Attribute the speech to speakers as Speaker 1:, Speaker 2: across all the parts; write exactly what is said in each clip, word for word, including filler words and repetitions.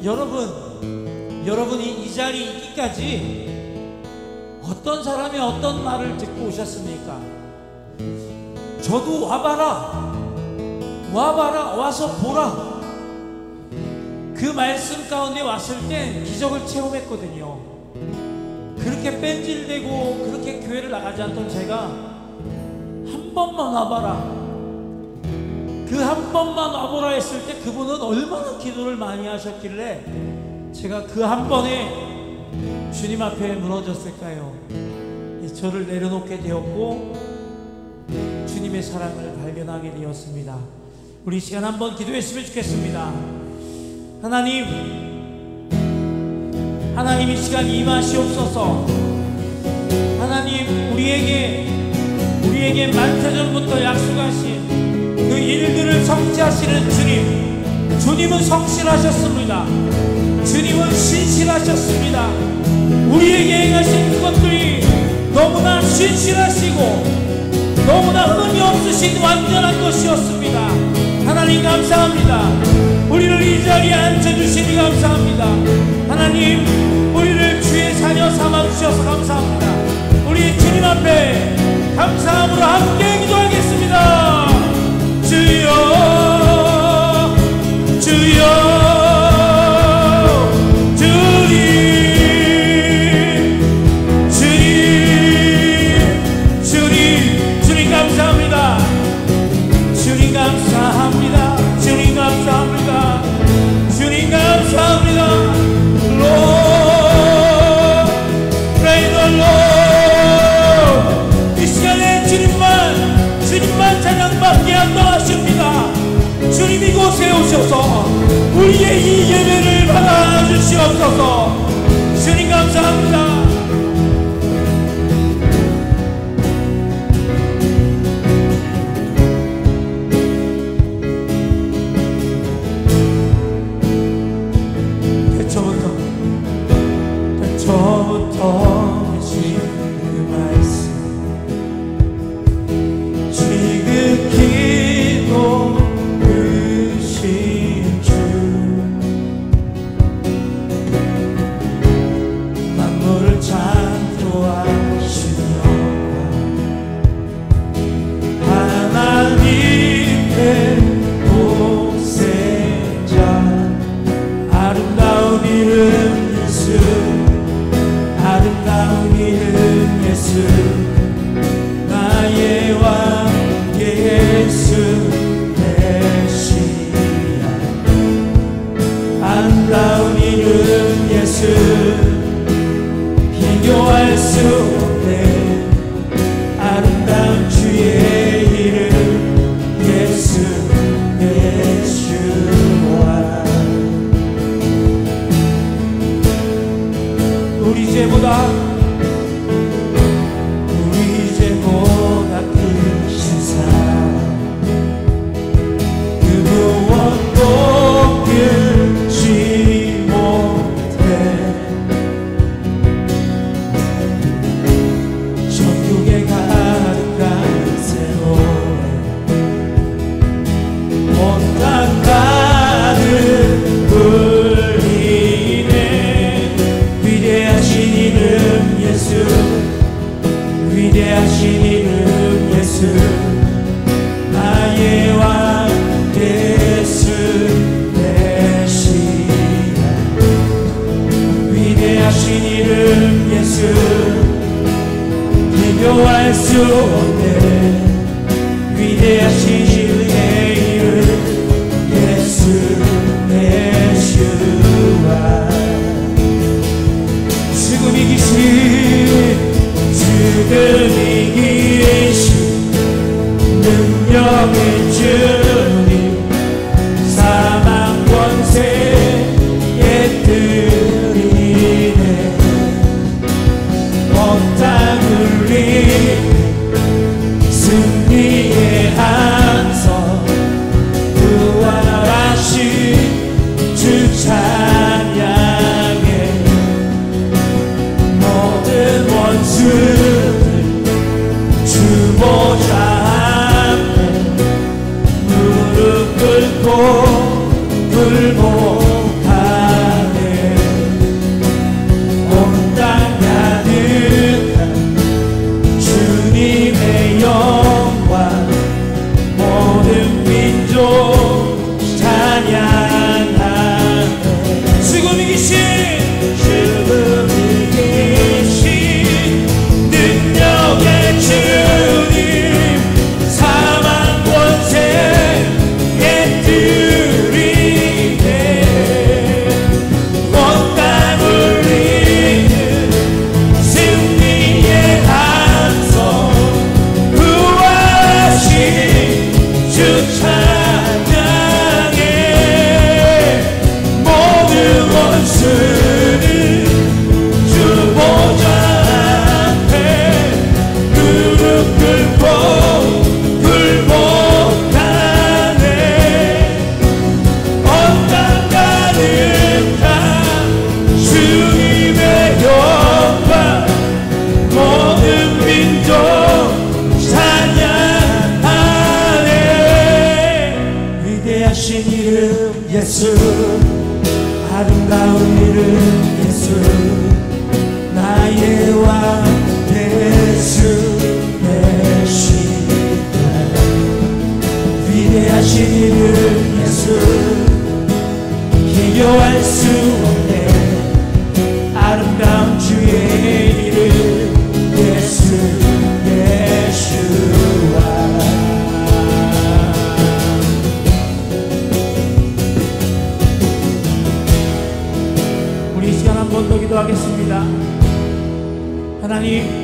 Speaker 1: 여러분, 여러분이 이 자리에 있기까지 어떤 사람이 어떤 말을 듣고 오셨습니까? 저도 와봐라, 와봐라, 와서 보라, 그 말씀 가운데 왔을 때 기적을 체험했거든요. 그렇게 뺀질대고 그렇게 교회를 나가지 않던 제가 한 번만 와봐라, 그 한 번만 와보라 했을 때 그분은 얼마나 기도를 많이 하셨길래 제가 그 한 번에 주님 앞에 무너졌을까요? 저를 내려놓게 되었고 주님의 사랑을 발견하게 되었습니다. 우리 이 시간 한번 기도했으면 좋겠습니다. 하나님, 하나님 이 시간 임하시옵소서. 하나님, 우리에게 우리에게 만세전부터 약속하신 그 일들을 성취하시는 주님, 주님은 성실하셨습니다. 주님은 신실하셨습니다. 우리에게 행하신 그것들이 너무나 신실하시고 너무나 흠이 없으신 완전한 것이었습니다. 하나님 감사합니다. 우리를 이 자리에 앉혀주시니 감사합니다. 하나님, 우리를 주의 자녀 삼아주셔서 감사합니다. 우리 주님 앞에 감사함으로 함께 기도하겠습니다. 주여, 주여, 주님, 주님, 주님, 주님 감사합니다. 주님 감사합니다. 주님 감사합니다. 주님 감사합니다. Lord, pray the Lord. 이 시간에 주님만, 주님만 찬양받게 합당하십니다. 주님 이곳에 오셔서 우리의 이 예배를 받아주시옵소서. 주님 감사합니다. 처음부터 계신 그 말씀, 지극히 높으신 주, 만물을 창조하시며 하나님의 독생자, 아름다운 이름 예수, 아름다운 이름 예수, 나의 왕 예수 메시아. 아름다운 이름 예수, 비교할 수 없네. 아름다운 주의 이름 예수 예수와. 우리 죄보다 우리 죄보다 크신 사랑, 그 무엇도 끊지 못해. 천국에 가득한 새노래, 온 땅 가득 울리네. 위대하신 이름 예수, 위대하신 이름 예수, 나의 왕 예수 메시아. 위대하신 이름 예수, 비교할 수 없네. 위대하신 주의 이름 예수 메시아. 지금 이기신, 지금 이기신 능력의 주님, 사망 권세에 들이네. 온 땅을 승리의 함성, 부활하신 주 찬양해. 모든 원수들 아름다운 이름 예수 나의 왕 예수 되시네 위대하신 이름 예수 비교할 수 없네 아름다운 주의 이름 예수 예수와 한 번 더 기도하겠습니다. 하나님,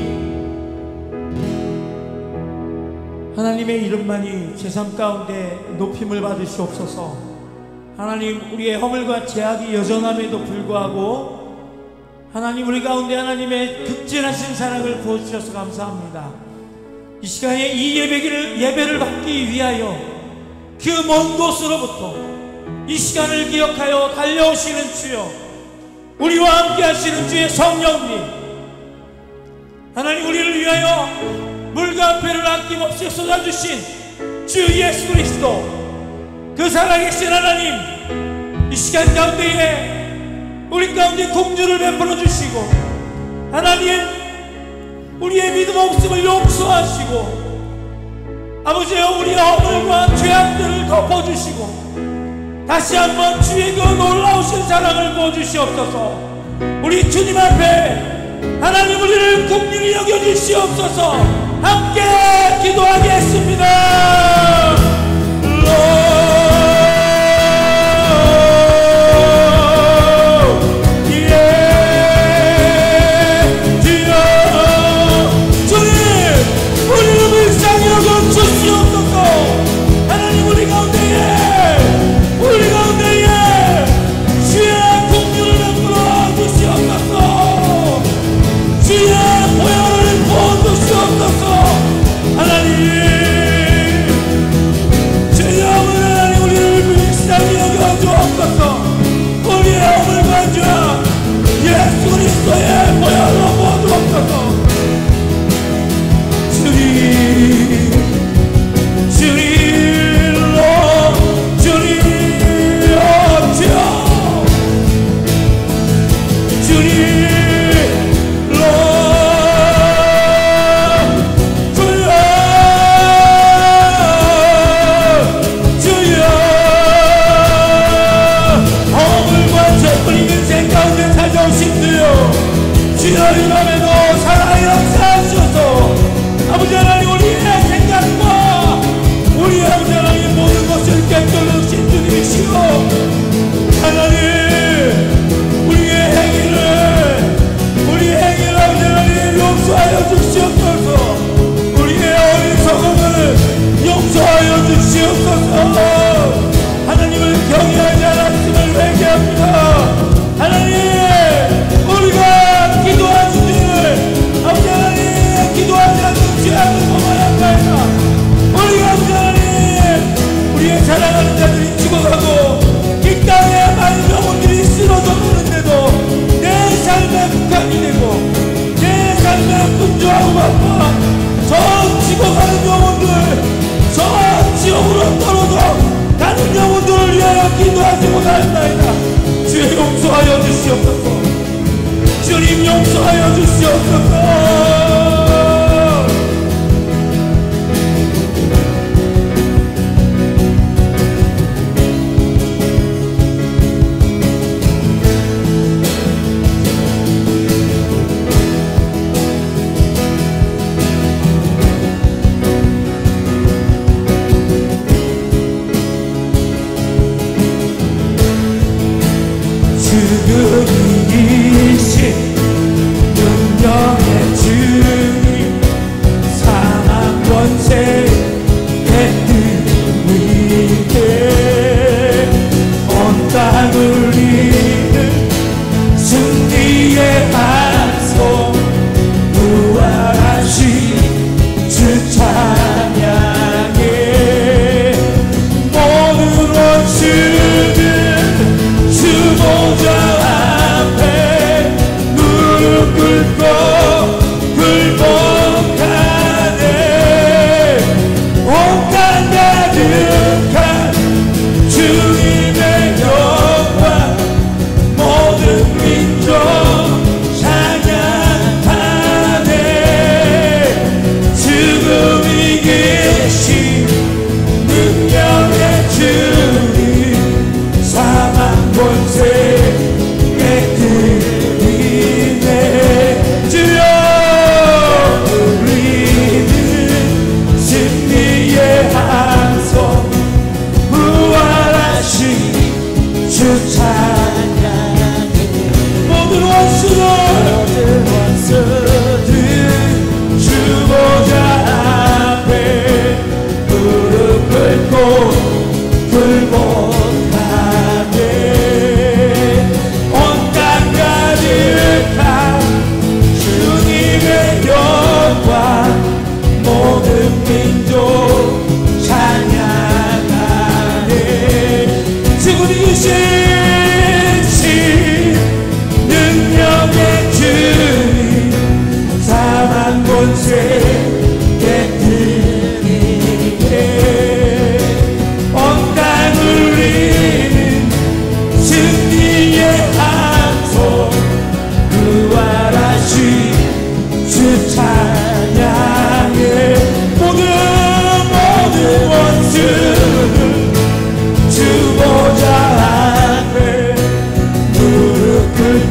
Speaker 1: 하나님의 이름만이 제 삶 가운데 높임을 받으시옵소서. 하나님, 우리의 허물과 죄악이 여전함에도 불구하고 하나님 우리 가운데 하나님의 극진하신 사랑을 부어주셔서 감사합니다. 이 시간에 이 예배를, 예배를 받기 위하여 그 먼 곳으로부터 이 시간을 기억하여 달려오시는 주여, 우리와 함께 하시는 주의 성령님, 하나님 우리를 위하여 물과 배를 아낌없이 쏟아주신 주 예수 그리스도, 그 살아계신 하나님, 이 시간 가운데에 우리 가운데 공주를 베풀어 주시고 하나님 우리의 믿음 없음을 용서하시고 아버지여 우리의 허물과 죄악들을 덮어주시고 다시 한번 주의 그 놀라우신 사랑을 부어주시옵소서. 우리 주님 앞에 하나님 우리를 긍휼히 여겨주시옵소서. 함께 기도하겠습니다. 주님 용서하여 주시옵소서. 주님 용서하여 주시옵소서. 주님이신 능력의 주님 사망 권세 위에 온 땅을 이는 승리의 한송 부활하신 주 찬양에 모든 원수는 주보좌 앞에 무릎 꿇고 굴복하네. 온갖 가득한 주님의 영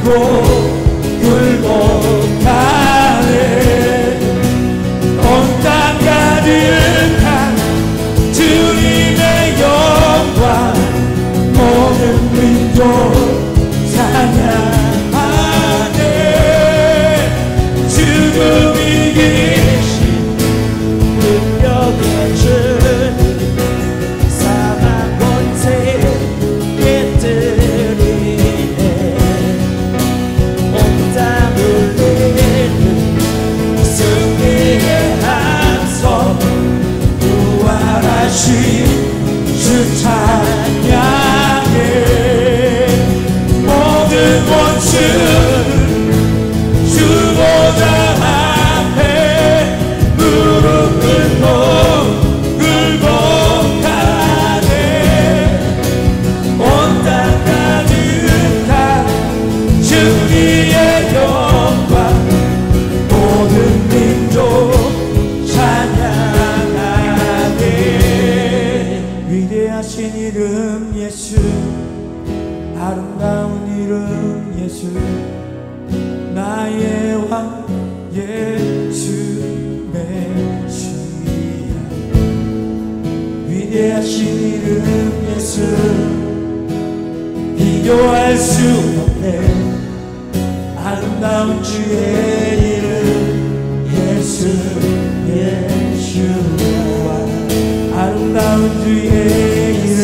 Speaker 1: 굴복하네. 온 땅 가득한 주님의 영광 모든 민족 찬양하네. 죽음이 이기신 능력의 주님 사망 권세 깨뜨리네. 온 땅 울리는 승리의 함성 부활하신 주 찬양해. 모든 원수는 주보다 앞에 무릎 꿇고 굴복하네. 온 땅 가득한 주님의 영광 모든 민족 찬양하네. 위대하신 이름 예수 아름다운 이름 예수 나의 왕 예수 메시아. 위대하신 이름 예수 비교할 수 없네. 아름다운 주의 이름 예수 예수와 아름다운 주의 이름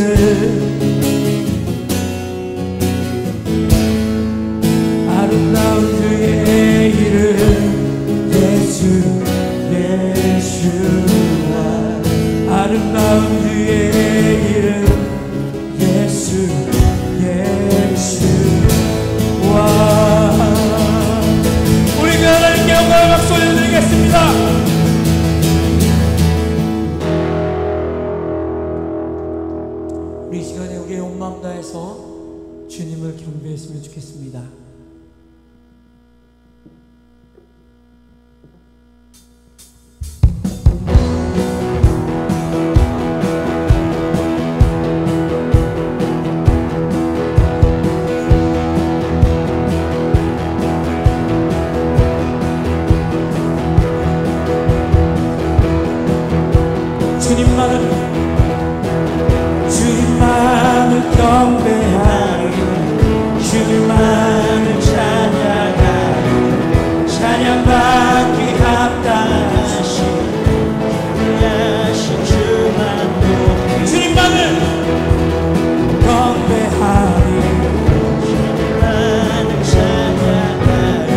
Speaker 1: 아름다운 주의 이름 예수 예수와 아름다운 주의 이름 예수 예수와. 우리 그 하나님께 영광을 박수 올려드리겠습니다. 우리 이 시간에 우리의 온 마음 다해서 주님을 경배했으면 좋겠습니다. 주님만을 주님만을 경배하리. 주님만을 찬양하리. 찬양받기 합당하신 위대하신 주만 높이 주님만을 경배하리. 주님만을 찬양하리.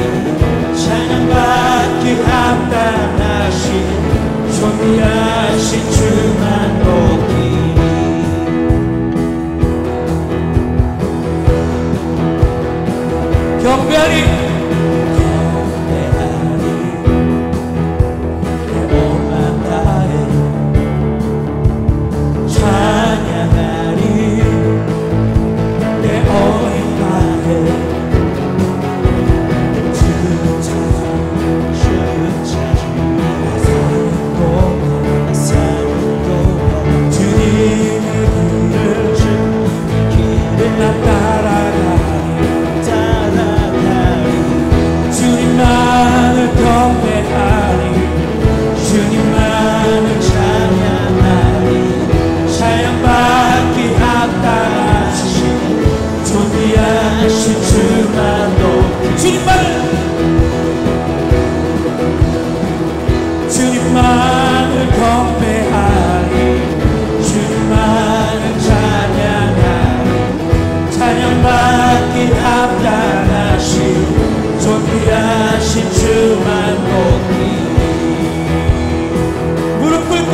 Speaker 1: 찬양받기 합당하신 존귀하신 주만 높이리. 경배하리 경배하리 내 온 맘 다해 찬양하리. 내 어린 마음에 주를 찾아 주를 찾아 주님의 길을 나 따라가리 따라가리. 주님만을 경배하리. 주님만을 찬양하리. 찬양받기 합당하신 존귀하신 주만 높이 주님만을 주님만을 경배하리. 주님만을 찬양하리. 찬양받기 합당하신 존귀하신 주만 높이 무릎 꿇고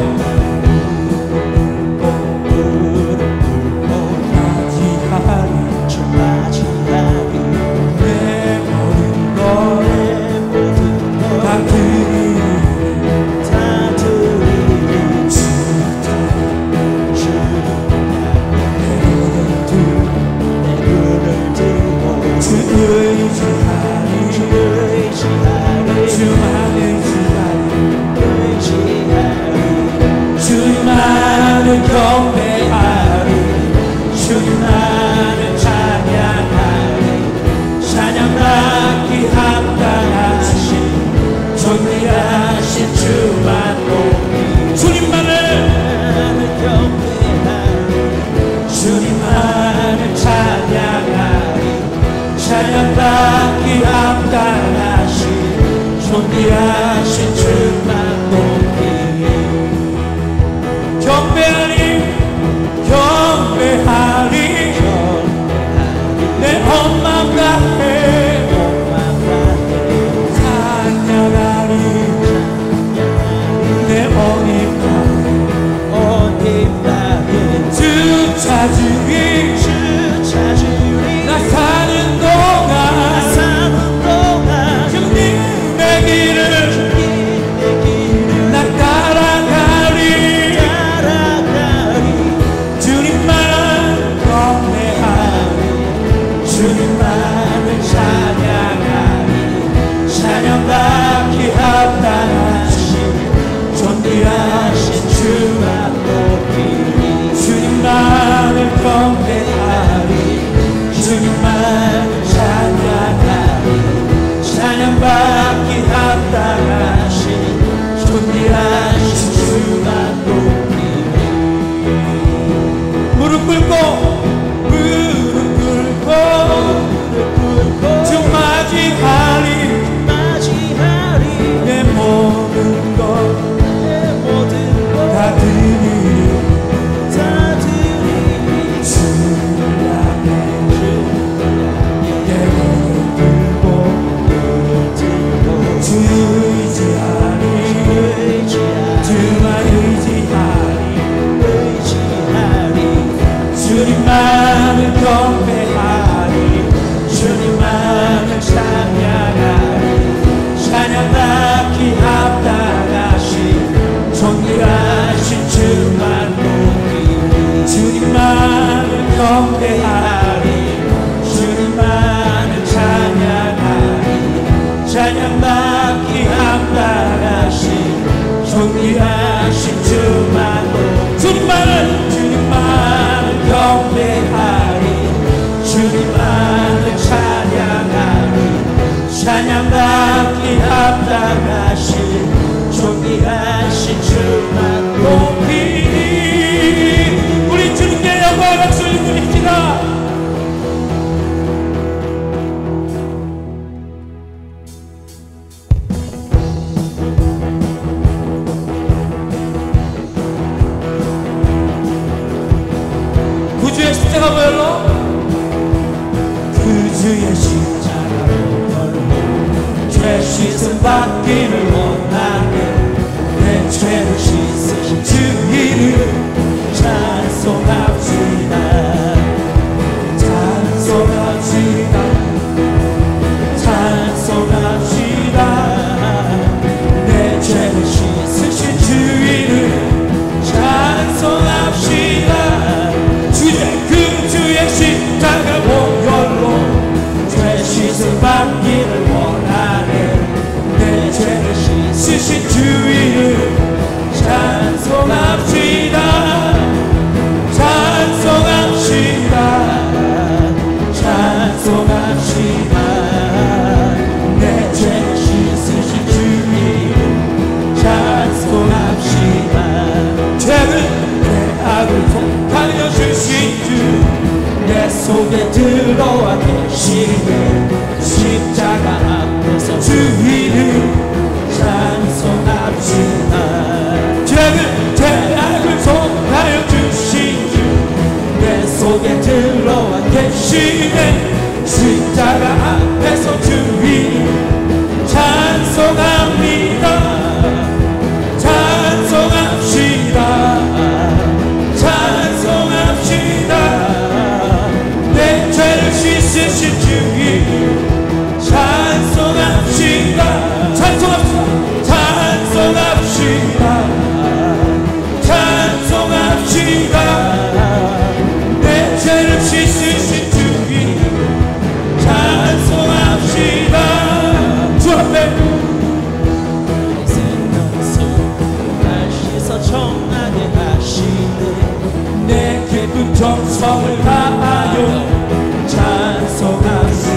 Speaker 1: 무릎 꿇고 맞이하리. 주 맞이하리. 내 모든 것 내 모든 것 다 드리리 다 드리리. 주님만을 경배하리. 주님만을 찬양하리. 찬양 찬양받기 합당하신 존귀하신 주만 높이 경배하리 경배하리 내 엄마 다해 찬양하리 내 어린 다해 주 찾으리 나 사는 동안 주님의 길을 나 따라가리 주님만 경배하리 주님만을 찬양하리 찬양받기 합당하신 존귀하신 주만 높이 주님만을 경배하리 주님만을 찬양하리 찬양받기 합당하신 존귀하신 주만 높이 무릎 꿇고 무릎 꿇고 주 맞이하리 내 모든 것 다 드리리 주님만을 경배하리 주님만을 찬양하리 찬양받기 합당하신 존귀하신 주만 높이 주님만을 경배하리 주님만을 찬양하리 찬양받기 합당하신 존귀하신 주만 높이 주님만을 주님만을 경배하리 주님만을 찬양하리 찬양받기 합당하신 존귀하신 주만 높이 우리 주님께 영광의 박수를 드립니다. 구주의 십자가 보혈로 그주의 십자가 보혈로 죄 씻음 받기를 원하네 내 죄를 씻으신 주 이름 찬송합시다 찬송합시다 찬송합시다 내 죄를 씻으신 주 이름 찬송합시다 그주의 십자가 보혈로 죄 씻음 받기를 원하네 내 죄를 씻으신 주 이름 찬송합시다 찬송합시다 찬송합시다 내 죄를 씻으신 주 이름 찬송합시다 죄는 내 악을 속하여 주신 주 내 속에 들어와 계시네 십자가 앞에서 주 이름 찬송합시다 죄는 제 악을 속하여 주신 주 내 속에 들어와 계시네 십자가 앞에서 주 이름 찬송합니다 찬송합시다 찬송합시다 내 죄를 씻으신 주님 찬송합시다 찬송합시다 찬송합시다 찬송합시다 내 죄를 씻으신 주님 찬송합시다 주 앞에 청하게 하시네 내 깊은 정성을 다하여 찬송합시다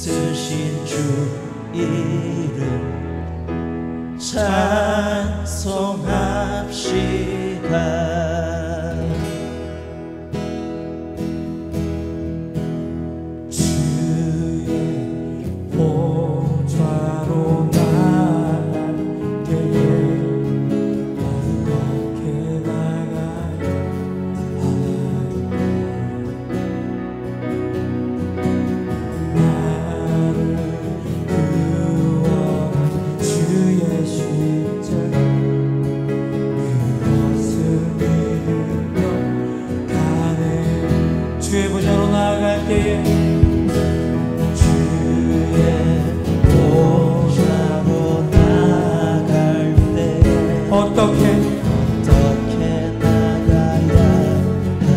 Speaker 2: 쓰신 주 이름 찬송합시다.
Speaker 1: 주의 보좌로 나갈 때에 어떻게 나가야 나를 구원한 주의 십자가 그것을 믿으며 가네. 주의 보좌로 나아갈 때에
Speaker 2: 주의 보좌로 나갈 때
Speaker 1: 어떻게
Speaker 2: 어떻게 나가야 할까?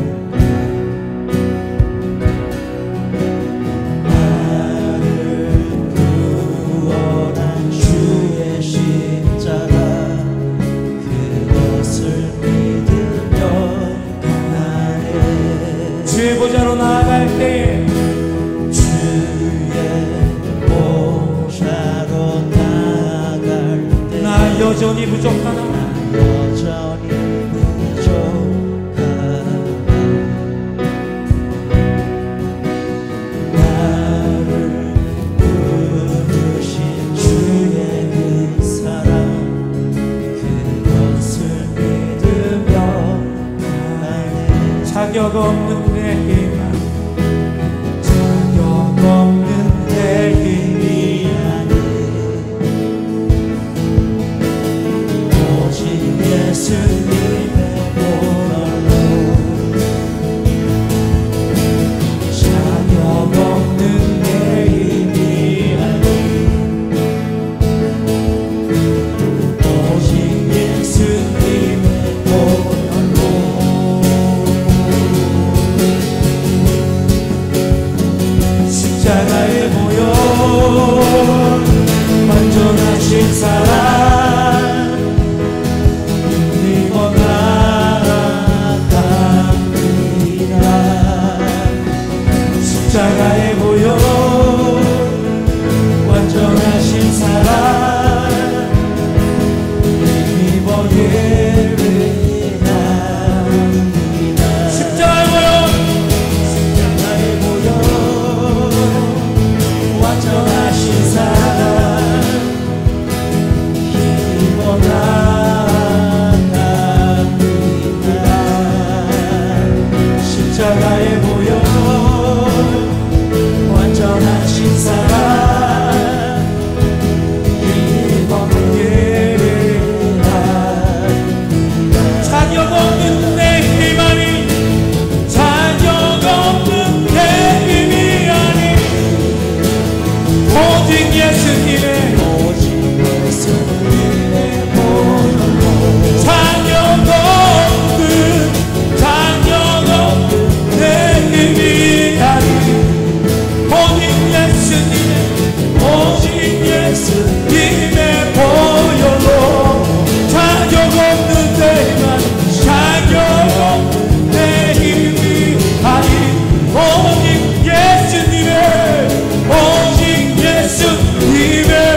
Speaker 2: 나를 구원한 주의 십자가 그것을 믿으며 가네.
Speaker 1: 주의 보좌로 나아갈 때에
Speaker 2: 주의 보좌로 나갈 때
Speaker 1: 나 여전히 부족하나
Speaker 2: 여전히 부족하다. 나를 부르신 주의 그 사랑 그것을 믿으며 가네.
Speaker 1: 자격 없는 내 힘 자격 없는 내 힘이
Speaker 2: 오직 예수님의 보혈로
Speaker 1: 자격 없는 내 힘이 아니
Speaker 2: 오직 예수님의 보혈로
Speaker 1: 십자가에 모여 완전하신 사랑 믿어 나아갑니다. 십자가에 모여 완전하신 사랑 믿어 예배합니다. 십자가에 모여
Speaker 2: 십자가에 모여 완전하신 사랑 힘어 나갑니다.
Speaker 1: 십자가에 모여
Speaker 2: 완전하신 사랑 힘어 예배합니다.
Speaker 1: 자격 없는 내 힘 아니 자격 없는 내 힘이 아니 오직 예수님의
Speaker 2: 오직 예수님의 보혈로
Speaker 1: 자격 없는 자격 없는 내 힘이 아니 오직 예수님의 오직 예수님의 보혈로 자격 없는 내 힘 아니 자격 없는 내 힘이 아니 오직 예수님의 오직 예수님의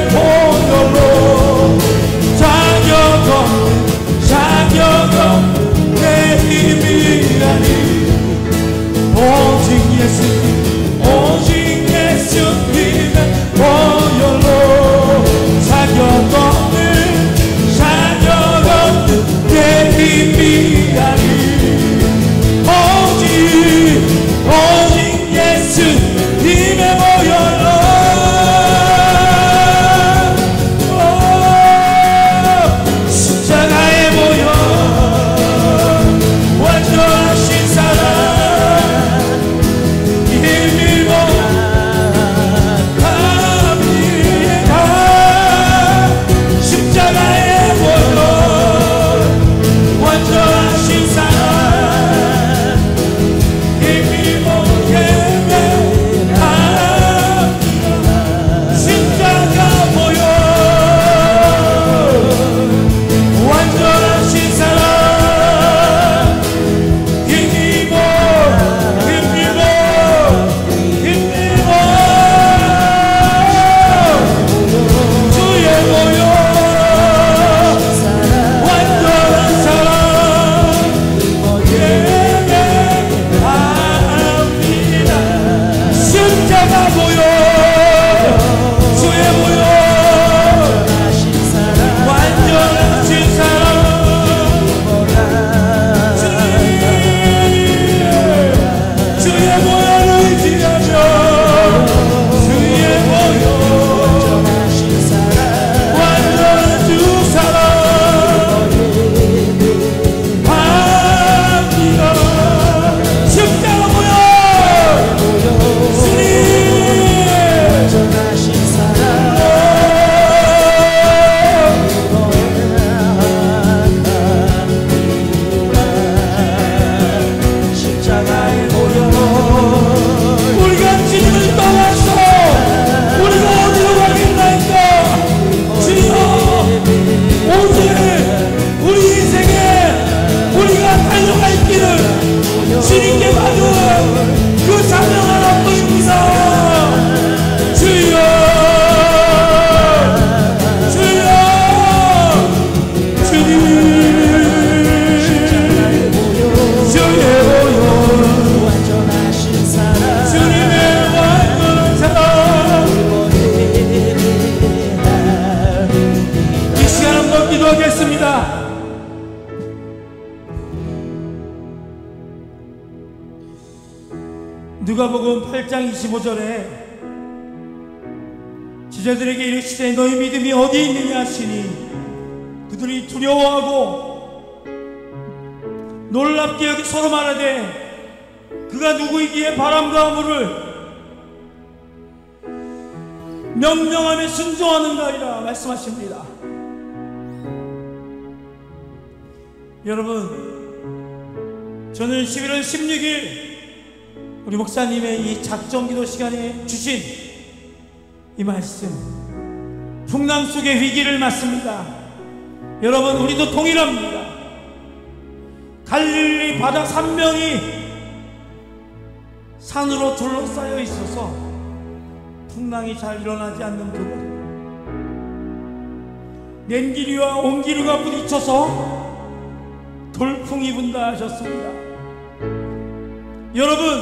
Speaker 1: 누가복음 팔 장 이십오 절에 제자들에게 이르시되 너희 믿음이 어디 있느냐 하시니 그들이 두려워하고 놀랍게 여기 서로 말하되 그가 누구이기에 바람과 물을 명령하며 순종하는가이라 말씀하십니다. 여러분, 저는 십일월 십육일 우리 목사님의 이 작정기도 시간에 주신 이 말씀, 풍랑 속의 위기를 맞습니다. 여러분, 우리도 동일합니다. 갈릴리 바다 삼면이 산으로 둘러싸여 있어서 풍랑이 잘 일어나지 않는 그곳, 냉기류와 온기류가 부딪혀서 돌풍이 분다 하셨습니다. 여러분,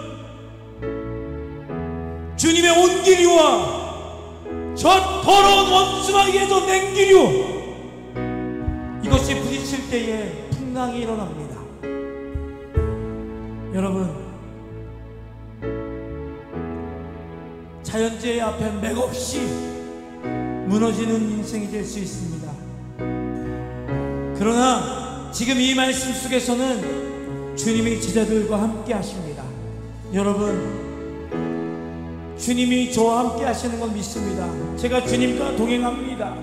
Speaker 1: 주님의 온기류와 저 더러운 원수마귀에도 냉기류, 이것이 부딪힐 때에 풍랑이 일어납니다. 여러분, 자연재해 앞에 맥없이 무너지는 인생이 될 수 있습니다. 그러나 지금 이 말씀 속에서는 주님이 제자들과 함께 하십니다. 여러분, 주님이 저와 함께 하시는 걸 믿습니다. 제가 주님과 동행합니다.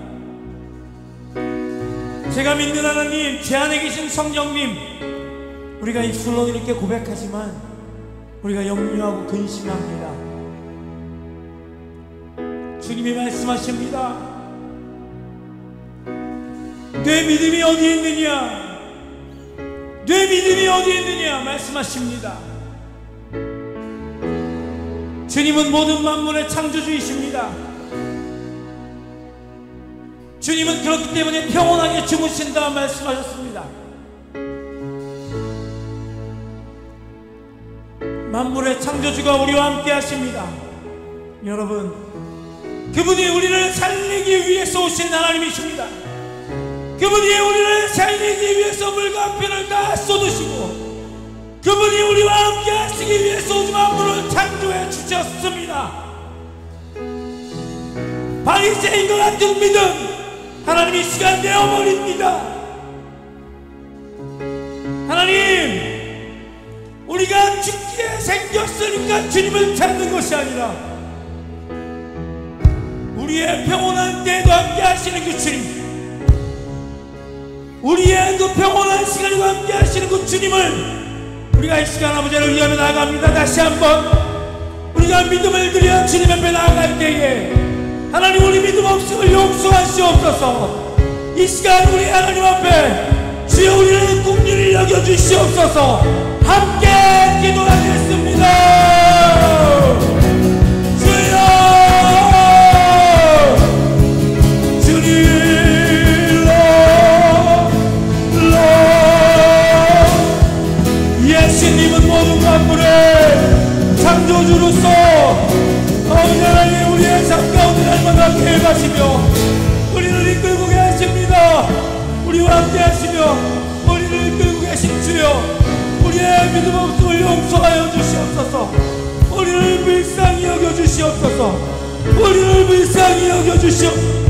Speaker 1: 제가 믿는 하나님, 제 안에 계신 성령님, 우리가 입술로 이렇게 고백하지만 우리가 염려하고 근심합니다. 주님이 말씀하십니다. 내 믿음이 어디 있느냐, 내 믿음이 어디 있느냐 말씀하십니다. 주님은 모든 만물의 창조주이십니다. 주님은 그렇기 때문에 평온하게 주무신다 말씀하셨습니다. 만물의 창조주가 우리와 함께 하십니다. 여러분, 그분이 우리를 살리기 위해서 오신 하나님이십니다. 그분이 우리를 살리기 위해서 물과 피를 다 쏟으시고 그분이 우리와 함께 하시기 위해서 오직 만물을 창조해 주셨습니다. 바리새인과 같은 믿음 하나님이 이 시간 내어버립니다. 하나님, 우리가 죽기에 생겼으니까 주님을 찾는 것이 아니라 우리의 평온한 때에도 함께 하시는 그 주님, 우리의 그 평온한 시간에도 함께 하시는 그 주님을 우리가 이 시간 아버지를 위하며 나아갑니다. 다시 한번 우리가 믿음을 드려 주님 앞에 나아갈 때에 하나님, 우리 믿음 없음을 용서하시옵소서. 이 시간 우리 하나님 앞에 주여 우리를 긍휼히 여겨주시옵소서. 함께 기도하겠습니다. 주여, 주님 예수님은 모든 만물의 창조주로서 아버지 하나님, 우리의 삶 가운데 날마다 계획하시며 우리를 이끌고 계십니다. 우리와 함께 하시며 우리를 이끌고 계신 주여, 우리의 믿음 없음을 용서하여 주시옵소서. 우리를 불쌍히 여겨 주시옵소서. 우리를 불쌍히 여겨 주시옵소서.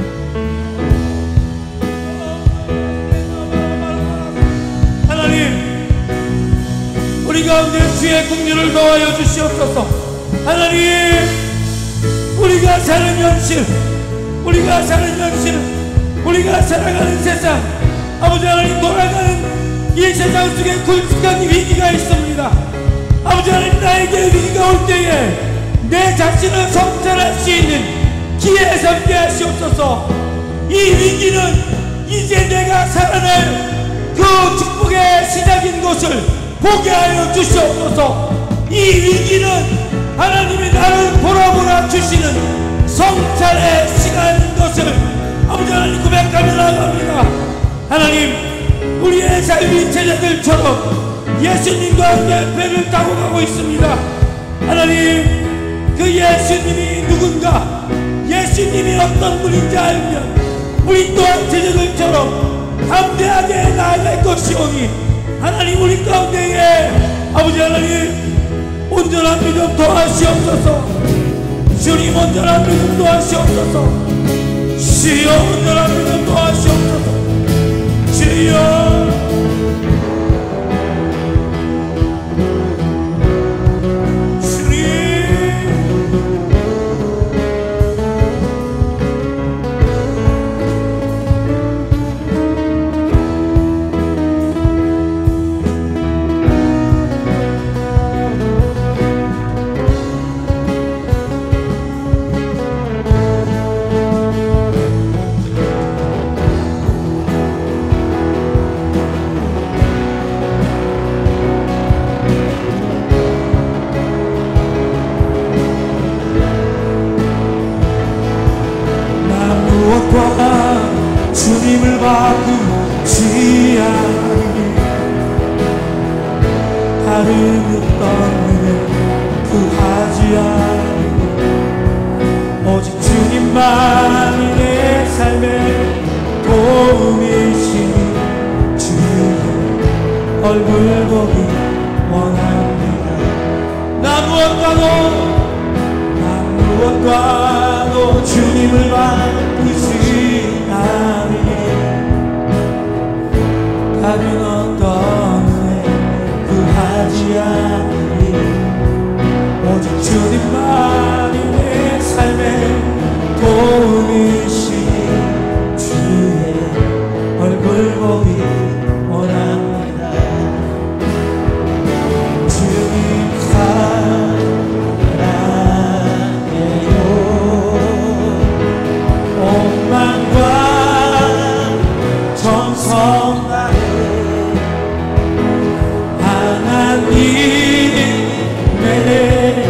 Speaker 1: 하나님, 우리 가운데 주의 긍휼을 더하여 주시옵소서. 하나님, 우리가 사는 현실, 우리가 사는 현실, 우리가 살아가는 세상, 아버지 하나님, 돌아가는 이 세상 속에 굵직한 위기가 있습니다. 아버지 하나님, 나에게 위기가 올 때에 내 자신을 성찰할 수 있는 기회 삼게 하시옵소서. 이 위기는 이제 내가 살아날 그 축복의 시작인 것을 보게 하여 주시옵소서. 이 위기는 하나님이 나를 돌아보라 주시는 성찰의 시간인 것을 아버지 하나님 고백하며 나아갑니다. 하나님, 우리의 삶이 제자들처럼 예수님과 함께 배를 타고 가고 있습니다. 하나님, 그 예수님이 누군가, 예수님이 어떤 분인지 알면 우리 또한 제자들처럼 담대하게 나아갈 것이오니 하나님, 우리 가운데에 아버지 하나님 온전한 믿음 더하시옵소서. 주님 온전한 믿음 더하시옵소서. 주여 온전한 믿음 더하시옵소서. 주여 주님을 바꾸지 않으니 다른 어떤 은혜 구하지 않으니 오직 주님만이 내 삶의 도움이시니 주의 얼굴 보기 원합니다. 나 무엇과도 나 무엇과도 주님을 바꾸지 않으니 다른 어떤 은혜 구하지 않으니 오직 주님만이 내 삶의 도움이시니 주의 얼굴 보기 원합니다. 주님 사랑해요. 온 마음과 정성 다해 하나님의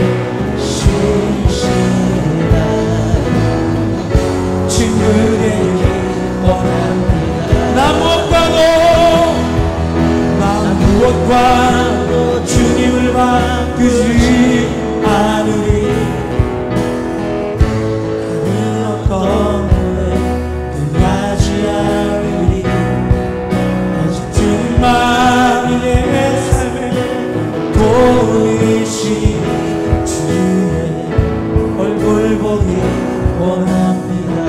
Speaker 1: 신실한 친구에게 원합니다. 나 무엇과도 나 무엇과도 주님을 바꾸지 않으리. 다른 어떤 은혜 구하지 않으리. 오직 주님만이 내 삶의 도움이시니 주의 얼굴 보기 원합니다.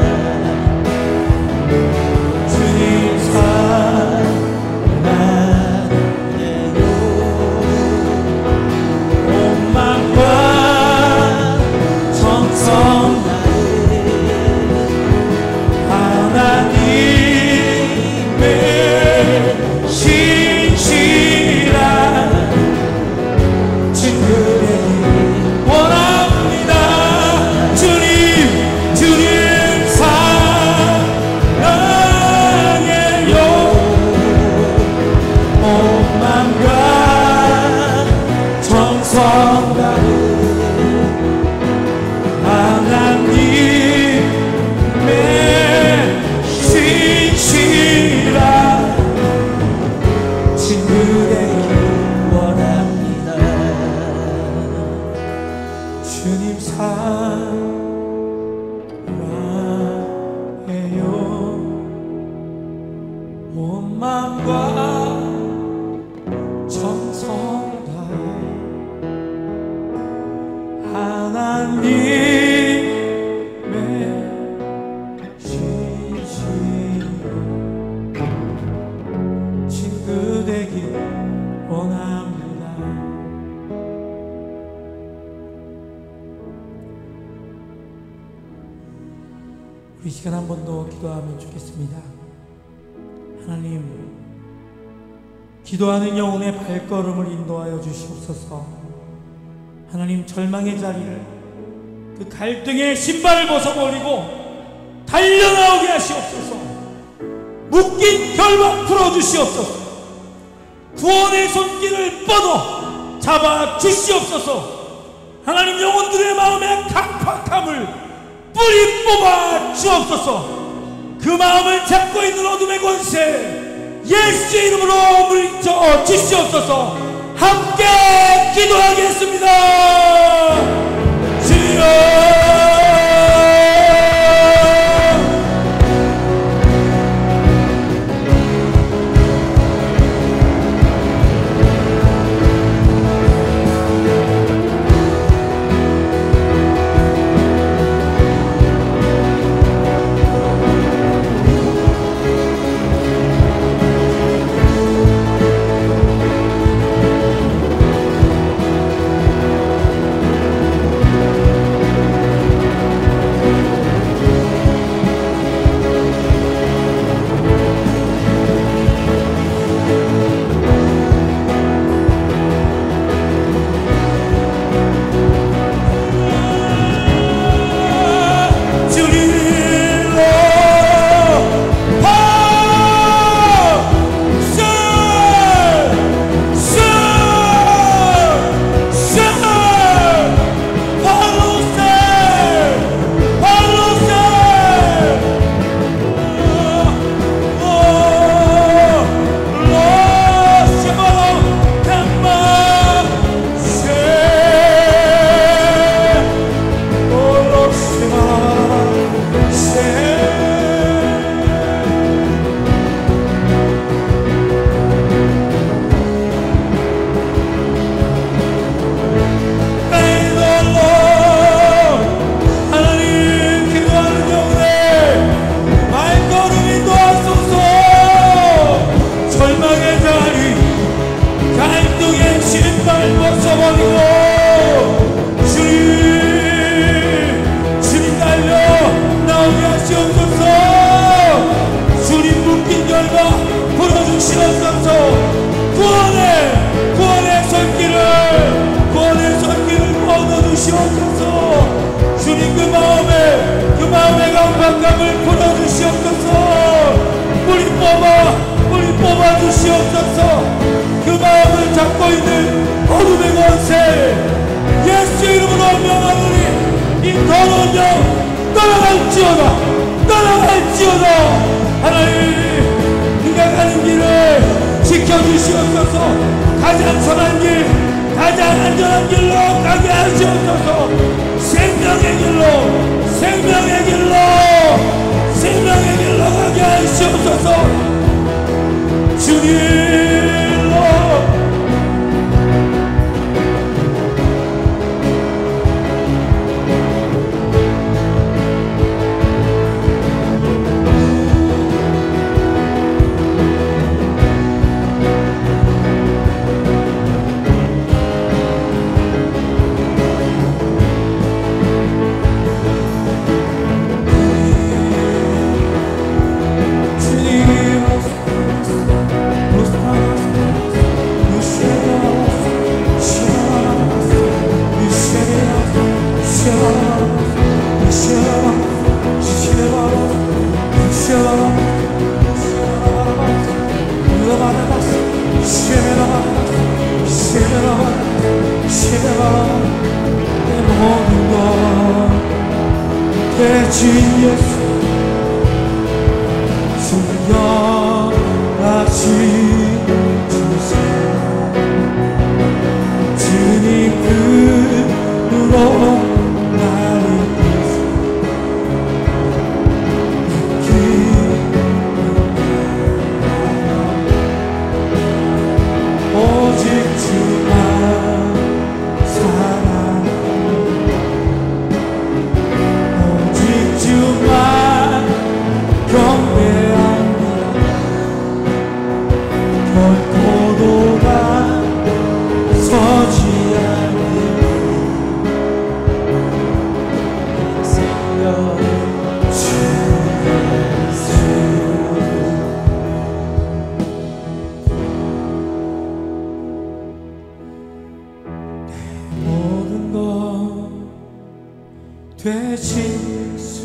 Speaker 1: 주님 사랑해요. 온 마음과 정성 다해 하나님의 신실한 친구에게 원합니다. 주님 주님 사랑해요. 온 마음과 정성 다해 하나님의 신실한 친구에게 원합니다. 주님 사랑해요. 온 마음과 정성 다해 하나님의 신실한 친구 되길 원합니다. 우리 시간 한 번 더 기도하면 좋겠습니다. 하나님, 기도하는 영혼의 발걸음을 인도하여 주시옵소서. 하나님, 절망의 자리를 그 갈등의 신발을 벗어버리고 달려나오게 하시옵소서. 묶인 결박 풀어주시옵소서. 구원의 손길을 뻗어 잡아 주시옵소서. 하나님, 영혼들의 마음에 강팍함을 뿌리 뽑아 주옵소서. 그 마음을 잡고 있는 어둠의 권세 예수의 이름으로 물리쳐 주시옵소서. 함께 기도하겠습니다. 주여, 주님 그 마음에 그 마음의 강박감을 풀어주시옵소서. 뿌리 뽑아 뿌리 뽑아 주시옵소서. 그 마음을 잡고 있는 어둠의 권세 예수 이름으로 명하노니 이 더러운 영 떠나갈지어다 떠나갈지어다. 하나님 그가 가는 길을 지켜주시옵소서. 가장 선한 길 가장 안전한 길로 가게 하시옵소서. 생명의 길로 생명의 길로 생명의 길로 가게 하시옵소서. 주님로 대신 예수 승려하신 주사 주님 그로 되신 예수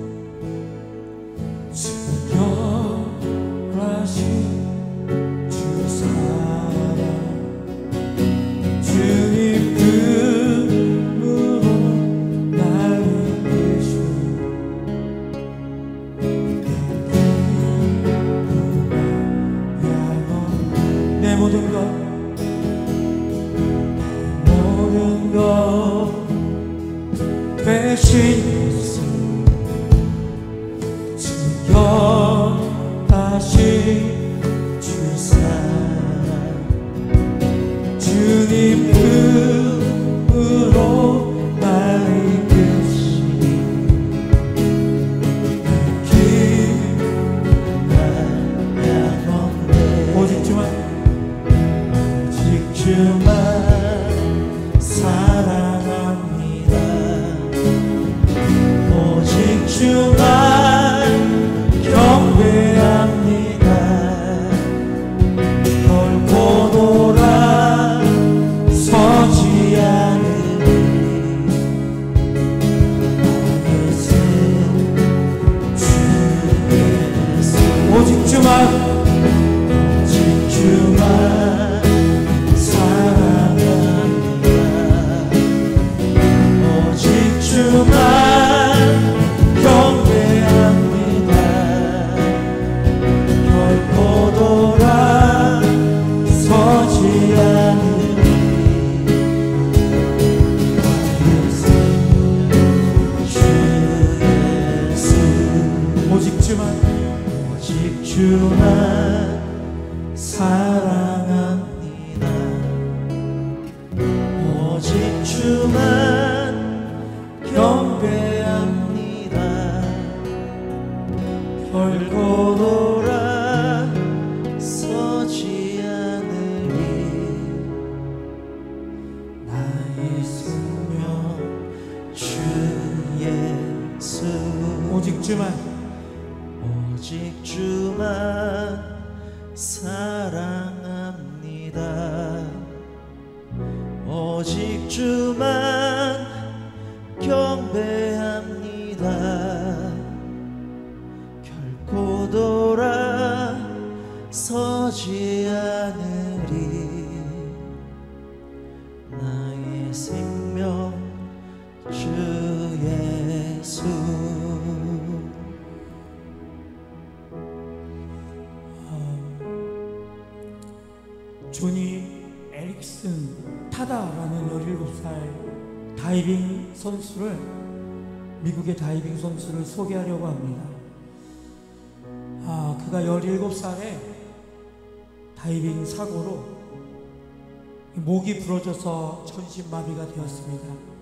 Speaker 1: 승려하신 주사랑 주님 품으로 날 이끄시오. 내 모든 것 모든 것 대신 예수 승려하신 주사랑 주님 품으로 날 이끄시니 기쁨 없네. 오직 주만 오직 주만 사랑합니다. 주만 경배합니다. 걸고 돌아서지 않으리 오직 주만 오직 주만 사랑합니다. 오직 주만 경배합니다. 결코 돌아서지 않으리 주 예수 오직 주만 오직 주만 사랑합니다. 오직 주만 경배합니다. 결코 돌아서지 않으리 나의 생명 주 예수 오직 주만 오직 주만 사랑합니다. 오직 주만 경배합니다.
Speaker 2: 결코 돌아서지 않으리. 나의 생명 주 예수.
Speaker 1: 조니 에릭슨 타다라는 열일곱 살 다이빙 선수를, 미국의 다이빙 선수를 소개하려고 합니다. 아, 그가 열일곱 살에 다이빙 사고로 목이 부러져서 전신마비가 되었습니다.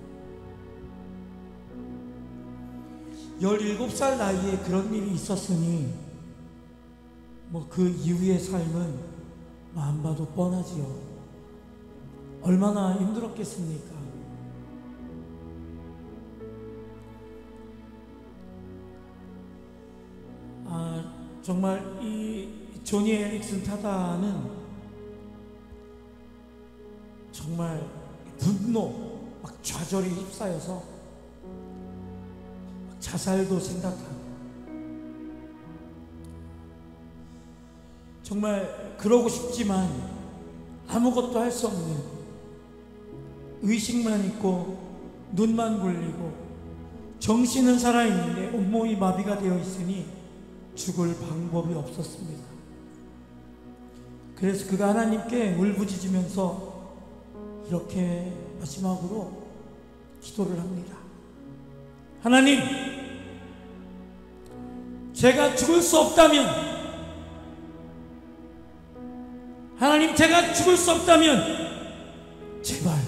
Speaker 1: 열일곱 살 나이에 그런 일이 있었으니 뭐 그 이후의 삶은 안 봐도 뻔하지요. 얼마나 힘들었겠습니까? 아, 정말 이 조니 에릭슨 타다는 정말 분노, 막 좌절이 휩싸여서 막 자살도 생각하고, 정말 그러고 싶지만 아무것도 할 수 없는, 의식만 있고 눈만 굴리고 정신은 살아있는데 온몸이 마비가 되어 있으니 죽을 방법이 없었습니다. 그래서 그가 하나님께 울부짖으면서 이렇게 마지막으로 기도를 합니다. 하나님, 제가 죽을 수 없다면, 하나님, 제가 죽을 수 없다면 제발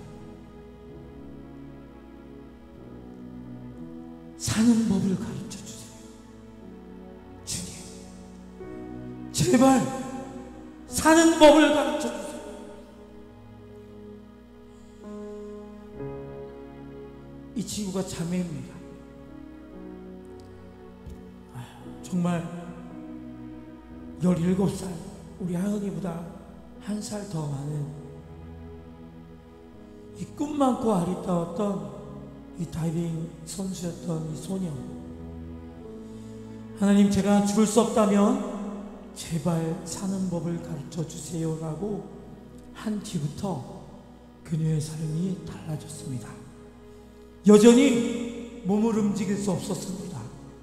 Speaker 1: 사는 법을 가르쳐 주세요. 주님, 제발 사는 법을 가르쳐 주세요. 이 친구가 자매입니다. 아, 정말 열일곱 살, 우리 하은이보다 한 살 더 많은 이 꿈 많고 아리따웠던 이 다이빙 선수였던 이 소녀. 하나님, 제가 죽을 수 없다면 제발 사는 법을 가르쳐 주세요 라고 한 뒤부터 그녀의 삶이 달라졌습니다. 여전히 몸을 움직일 수 없었습니다.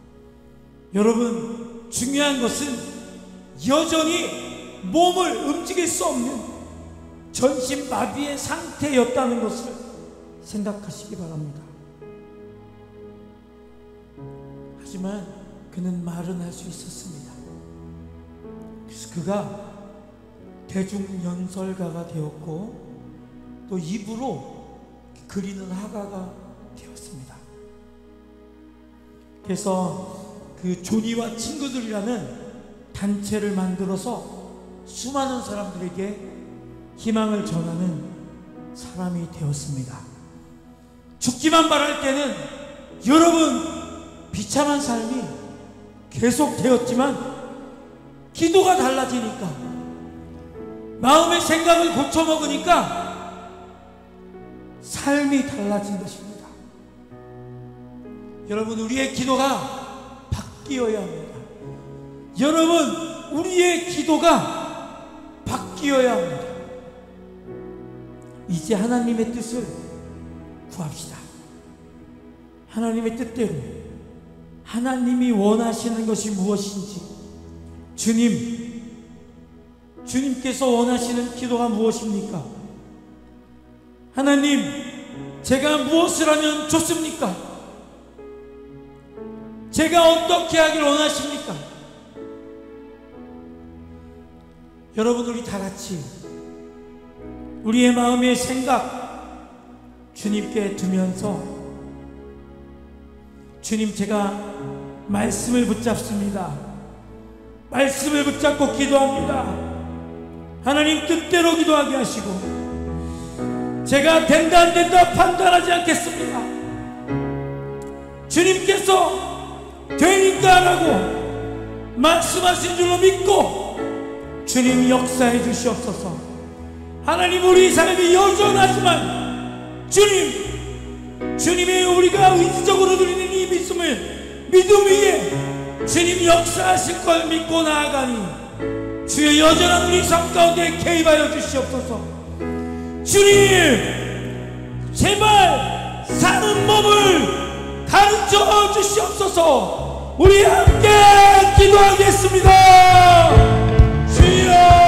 Speaker 1: 여러분, 중요한 것은 여전히 몸을 움직일 수 없는 전신마비의 상태였다는 것을 생각하시기 바랍니다. 하지만 그는 말은 할 수 있었습니다. 그래서 그가 대중연설가가 되었고 또 입으로 그리는 화가가 되었습니다. 그래서 그 조니와 친구들이라는 단체를 만들어서 수많은 사람들에게 희망을 전하는 사람이 되었습니다. 죽기만 바랄 때는 여러분 비참한 삶이 계속되었지만 기도가 달라지니까, 마음의 생각을 고쳐먹으니까 삶이 달라진 것입니다. 여러분, 우리의 기도가 바뀌어야 합니다. 여러분, 우리의 기도가 바뀌어야 합니다. 이제 하나님의 뜻을 구합시다. 하나님의 뜻대로 하나님이 원하시는 것이 무엇인지, 주님, 주님께서 원하시는 기도가 무엇입니까? 하나님, 제가 무엇을 하면 좋습니까? 제가 어떻게 하길 원하십니까? 여러분, 우리 다 같이 우리의 마음의 생각 주님께 두면서, 주님, 제가 말씀을 붙잡습니다. 말씀을 붙잡고 기도합니다. 하나님 뜻대로 기도하게 하시고 제가 된다 안 된다 판단하지 않겠습니다. 주님께서 되니까 하라고 말씀하신 줄로 믿고 주님 역사해 주시옵소서. 하나님, 우리 삶이 여전하지만 주님, 주님의 우리가 의지적으로 드리는 이 믿음을 믿음 위에 주님 역사하실 걸 믿고 나아가니 주의 여전한 우리 삶 가운데 개입하여 주시옵소서. 주님 제발 사는 법을 가르쳐 주시옵소서. 우리 함께 기도하겠습니다. 주여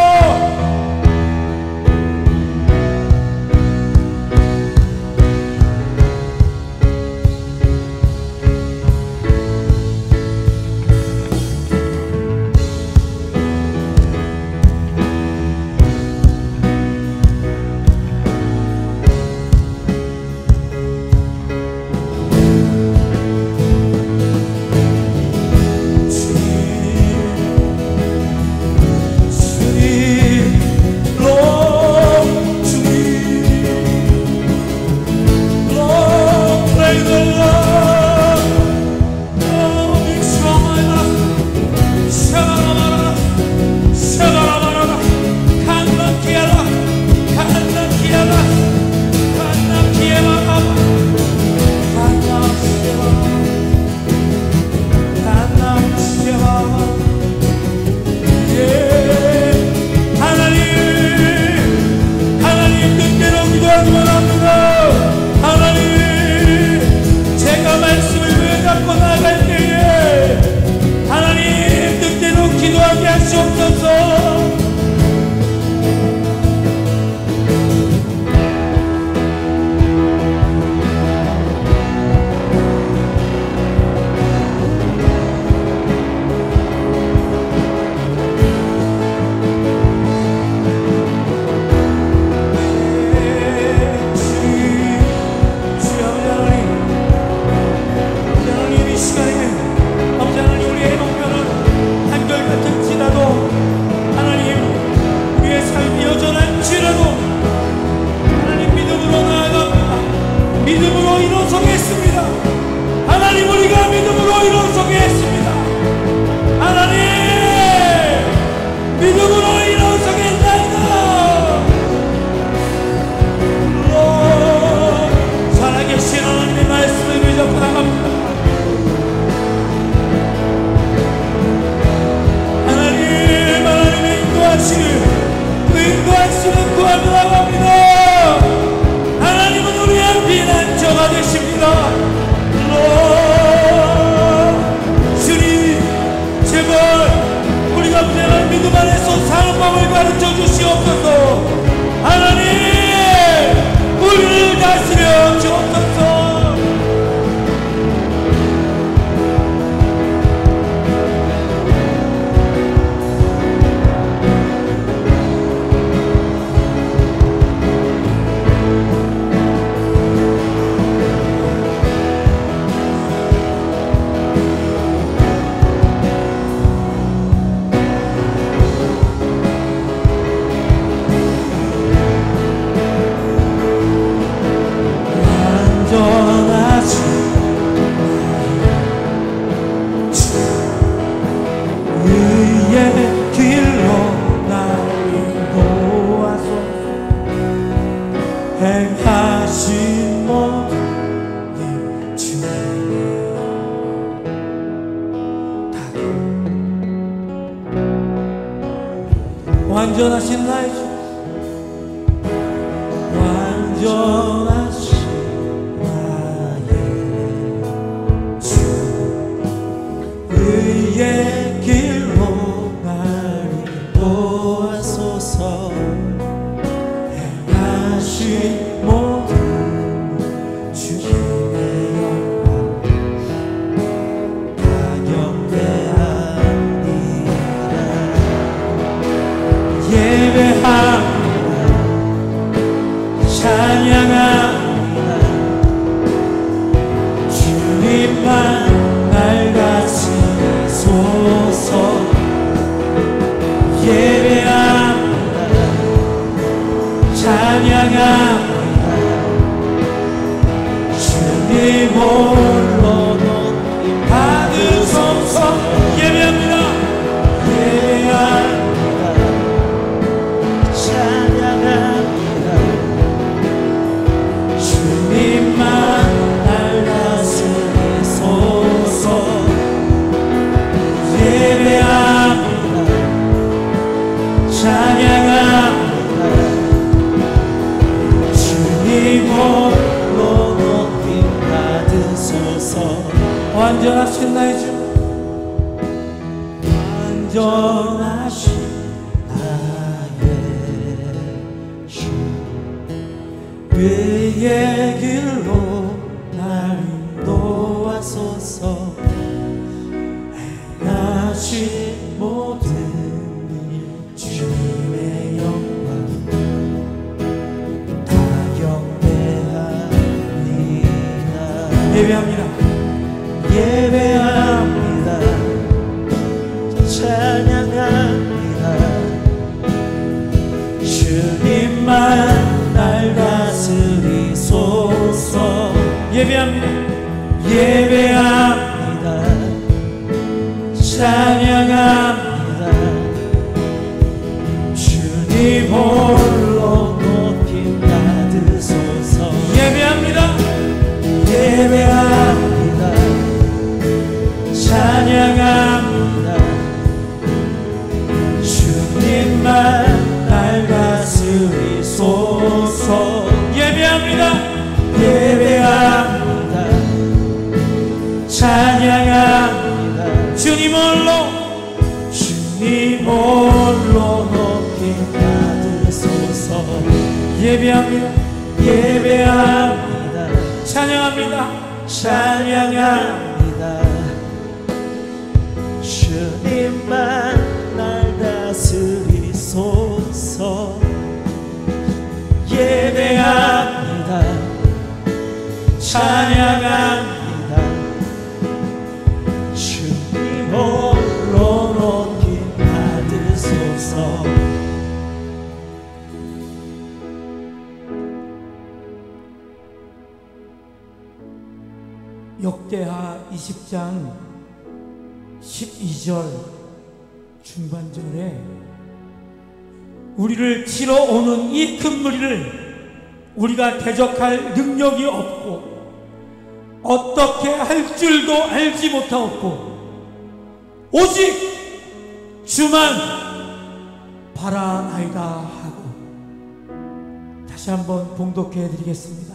Speaker 1: 완전하신 나의 주, 완전하신 나의 주, 의의 길로 날 인도하소서. 행하신 모든 주님의 영광 다 경배하니라. 예배하 완전하신 나의 주, 완전하신
Speaker 2: 나의 주 그의 길로 날 인도하소서 행하신 모든 일 주의 영광 다 경배합니다.
Speaker 1: 예배합니다.
Speaker 2: 예배합니다. 찬양합니다. 주님만 날 다스리소서.
Speaker 1: 예배합니다.
Speaker 2: 예배합니다. 찬양합니다. 주님 홀로 높임 받으소서.
Speaker 1: 예배합니다.
Speaker 2: 예배합니다. 찬양합니다. 주님만 날 다스리소서.
Speaker 1: 예배합니다.
Speaker 2: 예배합니다. 찬양합니다.
Speaker 1: 주님 홀로,
Speaker 2: 주님 홀로 높임 받으소서.
Speaker 1: 예배합니다.
Speaker 2: 예배합니다.
Speaker 1: 찬양합니다.
Speaker 2: 찬양합니다. 주님만 날 다스리소서. 예배합니다. 찬양합니다. 주님 홀로 높임 받으소서.
Speaker 1: 역대하 이십 장 십이 절 중반절에 우리를 치러 오는 이 큰 무리를 우리가 대적할 능력이 없고 어떻게 할 줄도 알지 못하였고 오직 주만 바라나이다 하고, 다시 한번 봉독해 드리겠습니다.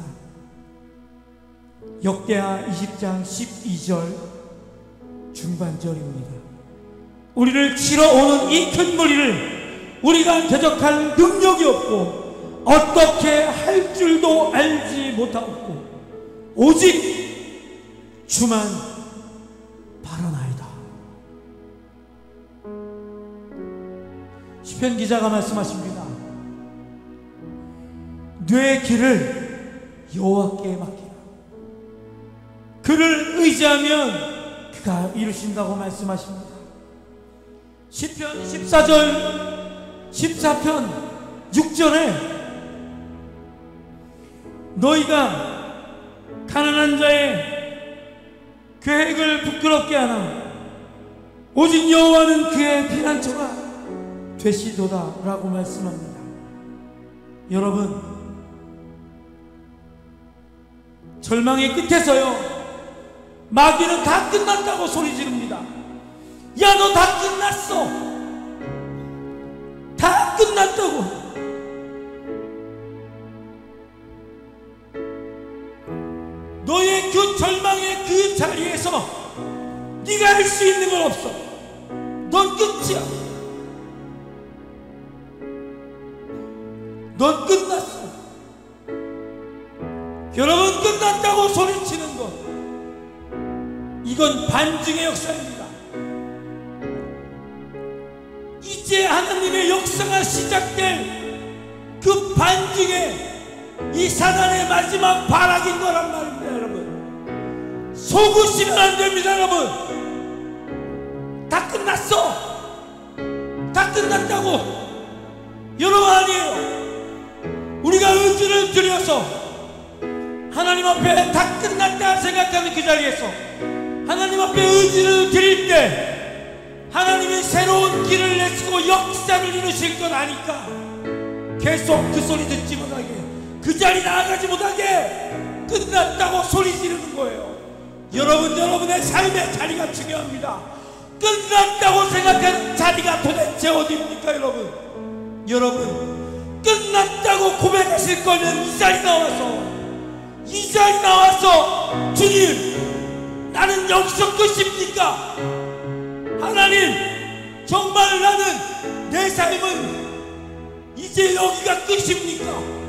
Speaker 1: 역대하 이십 장 십이 절 중반절입니다. 우리를 치러 오는 이 큰 무리를 우리가 대적할 능력이 없고 어떻게 할 줄도 알지 못하고 오직 주만 바라나이다. 시편 기자가 말씀하십니다. 뇌 길을 여호와께 맡기라. 그를 의지하면 그가 이루신다고 말씀하십니다. 시편 십사 절 십사 편 육 절에 너희가 가난한 자의 계획을 부끄럽게 하나 오직 여호와는 그의 피난처가 되시도다 라고 말씀합니다. 여러분, 절망의 끝에서요 마귀는 다 끝났다고 소리 지릅니다. 야, 너 다 끝났어. 다 끝났다고. 너의 그 절망의 그 자리에서 네가 할 수 있는 건 없어. 넌 끝이야. 넌 끝났어. 여러분, 끝났다고 소리치는 것, 이건 반증의 역사입니다. 이제 하나님의 역사가 시작될 그 반증의 이 사단의 마지막 발악인 거란 말입니다. 여러분, 속으시면 안 됩니다. 여러분, 다 끝났어. 다 끝났다고. 여러분, 아니에요. 우리가 의지를 들여서 하나님 앞에 다 끝났다 생각하는 그 자리에서 하나님 앞에 의지를 드릴 때 하나님이 새로운 길을 내시고 역사를 이루실 건 아니까 계속 그 소리 듣지 못하게, 그 자리 나아가지 못하게 끝났다고 소리 지르는 거예요. 여러분, 여러분의 삶의 자리가 중요합니다. 끝났다고 생각하는 자리가 도대체 어디입니까? 여러분, 여러분 끝났다고 고백하실 거면 이 자리 나와서 이 자리 나와서 주님 나는 여기서 끝입니까? 하나님, 정말 나는 내 삶은 이제 여기가 끝입니까?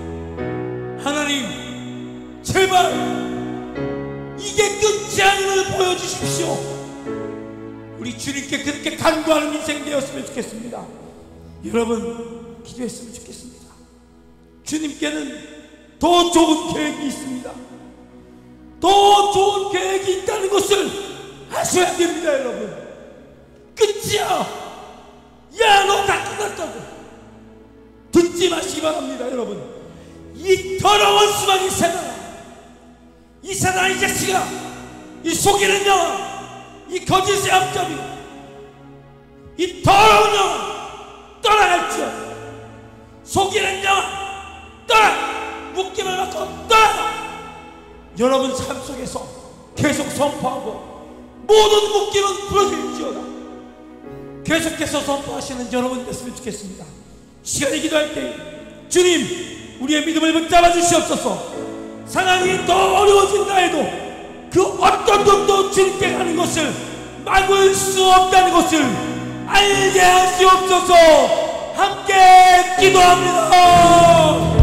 Speaker 1: 하나님, 제발 이게 끝이 아닌 걸 보여주십시오. 우리 주님께 그렇게 간구하는 인생 되었으면 좋겠습니다. 여러분, 기도했으면 좋겠습니다. 주님께는 더 좋은 계획이 있습니다. 더 좋은 계획이 있다는 것을 아셔야 됩니다. 여러분, 끝이야, 야 너 다 끝났다고 듣지 마시기 바랍니다. 여러분, 이 더러운 수박이 세상아, 이 사단 이 자식아, 이 속이는 영아, 이 거짓의 앞잡이, 이 더러운 영아 떠나갈지어다. 속이는 영아 떠나, 묶임을 받고 떠나가. 여러분 삶 속에서 계속 선포하고 모든 묶임은 풀어질지어다. 계속해서 선포하시는 여러분 됐으면 좋겠습니다. 시간이 기도할 때 주님, 우리의 믿음을 붙잡아 주시옵소서. 상황이 더 어려워진다 해도 그 어떤 놈도 주님께 가는 것을 막을 수 없다는 것을 알게 하시옵소서. 함께 기도합니다.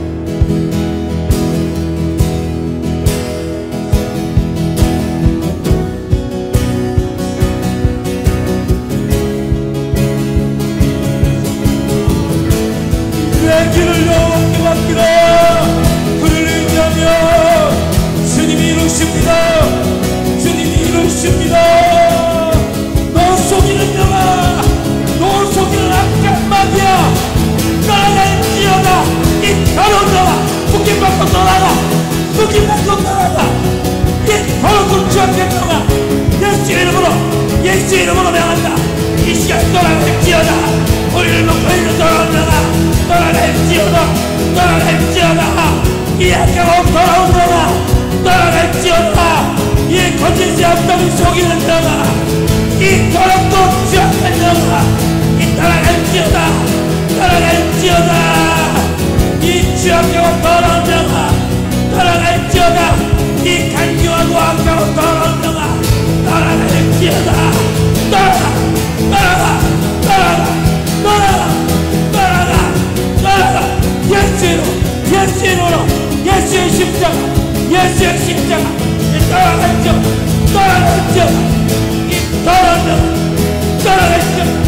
Speaker 1: 내 길을 여호와께 맡기라. 그를 의지하며 주님이 이루십니다. 주님이 이루십니다. 너 속이는 영아, 너 속이는 악한 마귀야, 떠나갈지어다. 이 더러운 영아, 묶임 받고 떠나가, 묶임 받고 떠나가. 이 더럽고 추악한 영아, 예수 이름으로, 예수 이름으로 명한다. 이 시간 떠나갈지어다. 우리를 놓고 있는 더러운 영아 떠나갈지어다. 떠나갈지어다. 이 약하고 더러운 영아 떠나갈지어다. 이 거짓의 앞담이 속이는 영아, 이 더럽고 추악한 영아, 이 떠나갈지어다. 떠나갈지어다. 이 추악하고 더러운 영아 떠나갈지어다. 이 간교하고 악하고 더러운 영아 떠나갈지어다. 떠나가, 떠나가, 떠나가, 떠나가, 떠나가, 떠나가. 예수 이름, 예수 이름으로, 예수의 십자가, 예수의 십자가 떠나갈지어다. 떠나갈지어다. 이 더러운 영아 떠나갈지어다.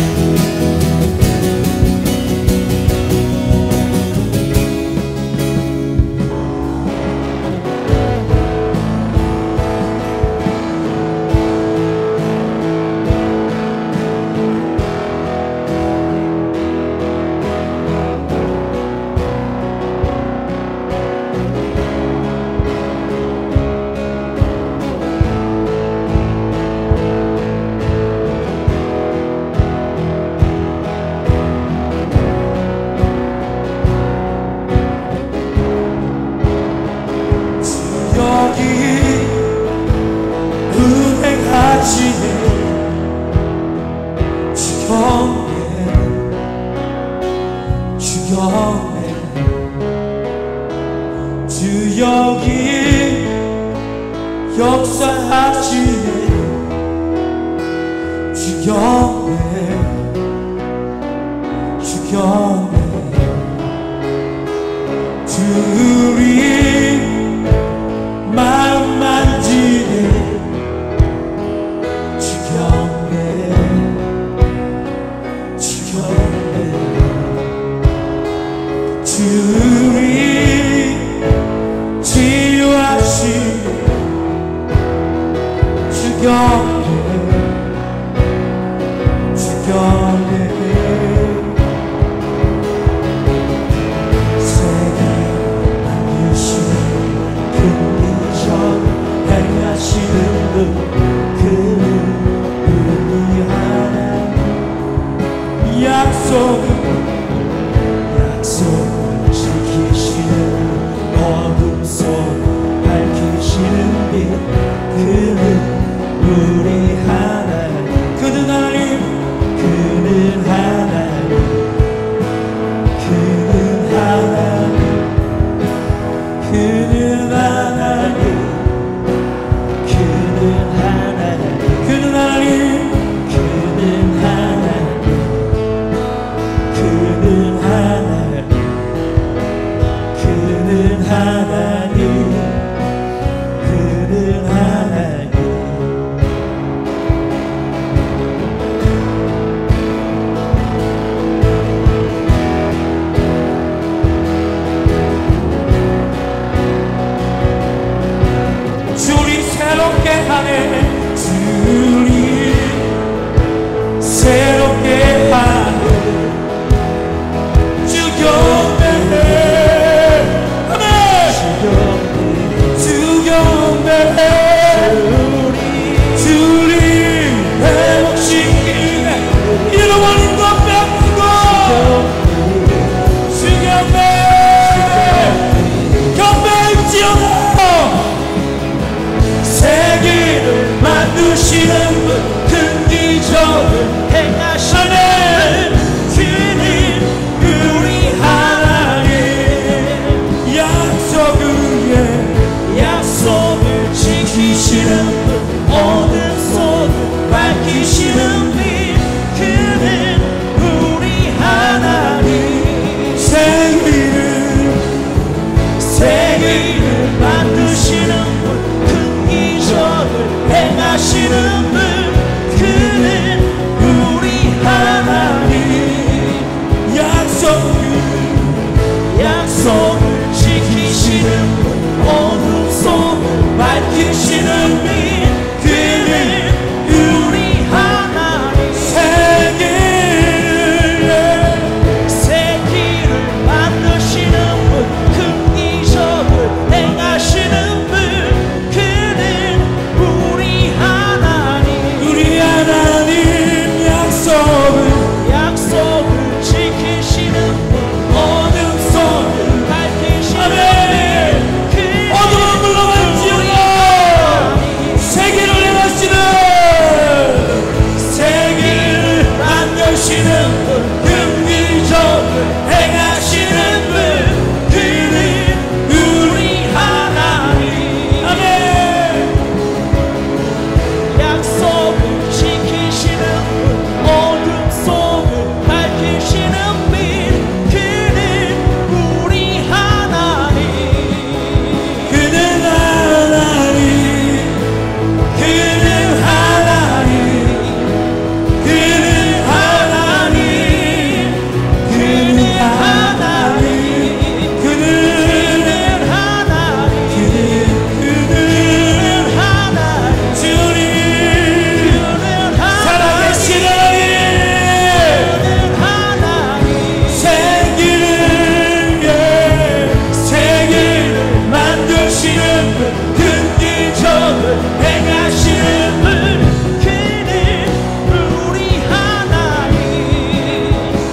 Speaker 2: 기적을 행하시는 그는 우리 하나님. 약속 위에 약속을 지키시는 분, 어둠 속을 밝히시는 분, 그는 우리 하나님. 세계를 세계를 만드시는 분, 큰 기적을 행하시는 분, 그는 우리 하나님. 약속을 약속을 지키시는 분, 어둠 속을 밝히시는 분, 그는 우리 하나님. 세계를 세계를 만드시는 분, 큰 기적을 행하시는 분, 그는 우리 하나님. 우리 하나님. 약속을 약속을 지키시는 분, 어둠 속을 밝히시는 분, 그는 어둠은 물러갈지어다. 세계를 행하시는 세계를 만드시는 분, 큰 기적을 행하시는 분, 그는 우리 하나님. 아멘. 약속을 지키시는 분, 어둠 속을 밝히시는 분, 그는 우리 하나님. 그는 하나님. 그는 하나님. 그는 하나님. 그는 하나님. 그는 하나님. 그는 하나님. 주님 살아계신 하나님. 세계를 세계를 만드시는 분, 큰 기적을 행하시는 분, 그는 우리 하나님.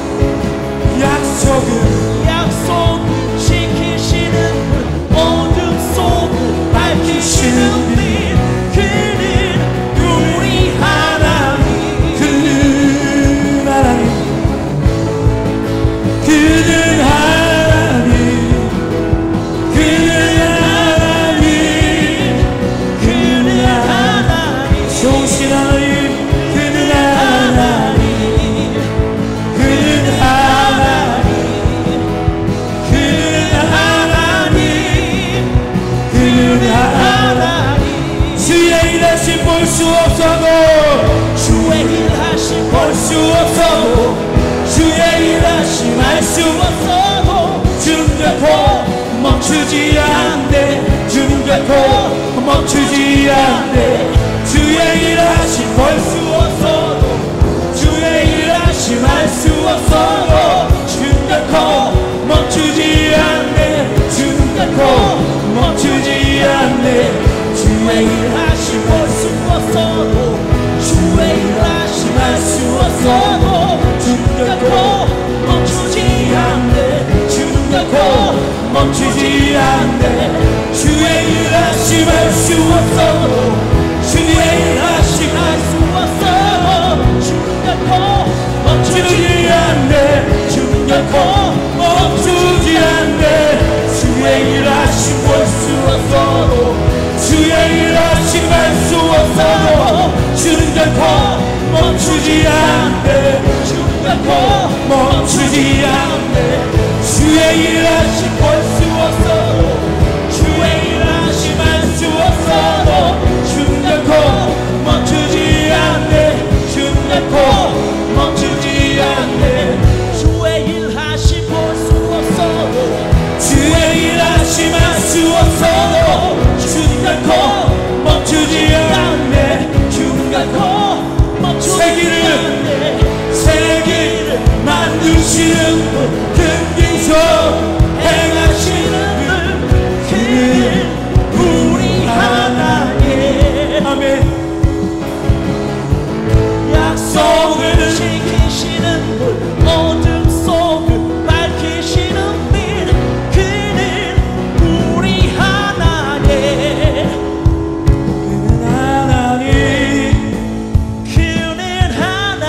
Speaker 2: 약속을 약속을 지키시는 분, 어둠 속을 밝히시는 분, 그는 우리 하나님. 그는 하나님. 그는 하나님. 그는 하나님. 그는 하나님. 좋으신 하나님. 그는 하나님. 그는 하나님. 그는 하나님. 그는 하나님. 주의 일하심 볼 수 없어도, 주의 일하심 볼 수 없어도, 주의 일하심 알 수 없어도, 주는 결코 멈추지 않네. 주는 결코 멈추지 않네. 주의 일하심 볼 수 없어도, 주의 일하심 알 수 없어도, 주는 결코 멈추지 않네. 주는 결코 멈추지 않네. 주의 일하심 볼 수 없어도, 주의 일하심 알 수 없어도, 주는 결코 멈추지 않네. 주는 결코 멈추지 않네. 주의 일하심 알 수 없어도, 주의 일하심 알 수 없어도, 주는 결코 멈추지 않네. 주는 결코 멈추지 않네. 주의 일하심 볼 수 없어도, 주의 일하심 알 수 없어도, 주는 결코 멈추지 않네. 주는 결코 멈추지 않네. 주의 일하심 볼 수 없어도, 주의 일하심 알 수 없어도, 주는 결코 멈추지 않네. 주는 결코 멈추지 않네. 주의 일하심 볼 수 없어도, 주의 일하심 알 수 없어도, 주는 결코 멈추지 않네. 주는 결코 멈추지 않네. 세계를 만드시는 분, 큰 기적 행하시는 분, 그는 우리 하나님. 아멘. 약속을 지키시는 분, 어둠 속을 밝히시는 분, 그는 우리 하나님. 그는 하나님. 그는 하나님.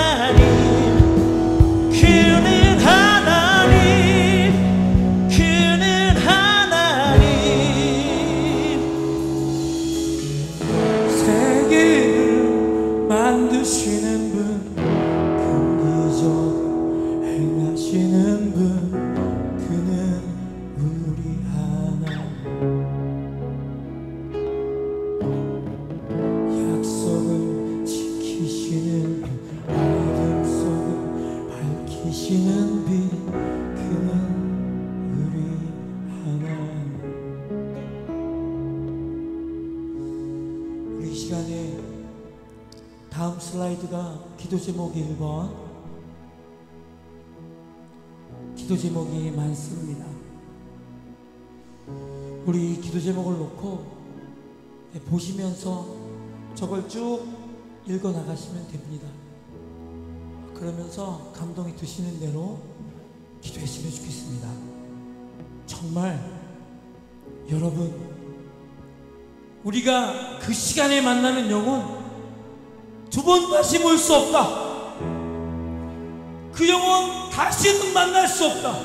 Speaker 1: 만드시는 분, 큰 기적 행하시는 분, 그는 우리 하나님. 약속을 지키시는 분, 어둠 속을 밝히시는 빛, 그는 우리 하나님. 우리 이 시간에 다음 슬라이드가 기도 제목이 일 번, 기도 제목이 많습니다. 우리 기도 제목을 놓고 보시면서 저걸 쭉 읽어 나가시면 됩니다. 그러면서 감동이 드시는 대로 기도했으면 좋겠습니다. 정말 여러분, 우리가 그 시간에 만나는 영혼 두 번 다시 볼 수 없다. 그 영혼 다시는 만날 수 없다.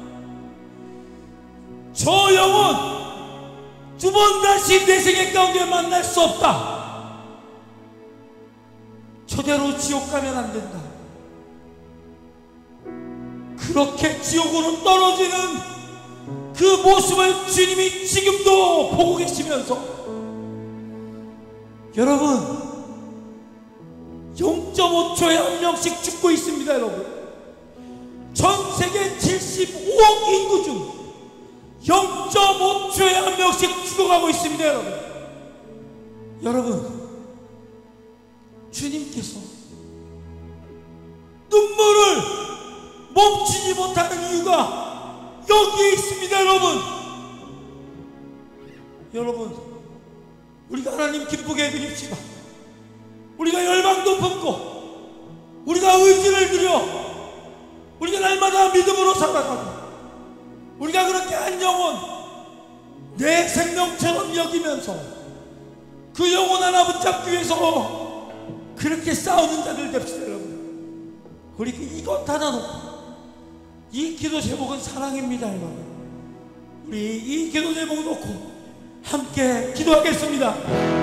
Speaker 1: 저 영혼 두 번 다시 내 생애 가운데 만날 수 없다. 저대로 지옥 가면 안 된다. 그렇게 지옥으로 떨어지는 그 모습을 주님이 지금도 보고 계시면서, 여러분 영 점 오 초에 한 명씩 죽고 있습니다. 여러분, 전 세계 칠십오억 인구 중 영 점 오 초에 한 명씩 죽어가고 있습니다. 여러분, 여러분 주님께서 눈물을 멈추지 못하는 이유가 여기에 있습니다. 여러분, 여러분 우리가 하나님 기쁘게 해드립시다. 우리가 열방도 품고, 우리가 의지를 드려, 우리가 날마다 믿음으로 살아가고, 우리가 그렇게 한 영혼 내 생명처럼 여기면서 그 영혼 하나 붙잡기 위해서 그렇게 싸우는 자들 됩시다. 여러분, 우리 이것 하나 놓고, 이 기도 제목은 사랑입니다. 여러분, 우리 이 기도 제목 놓고 함께 기도하겠습니다.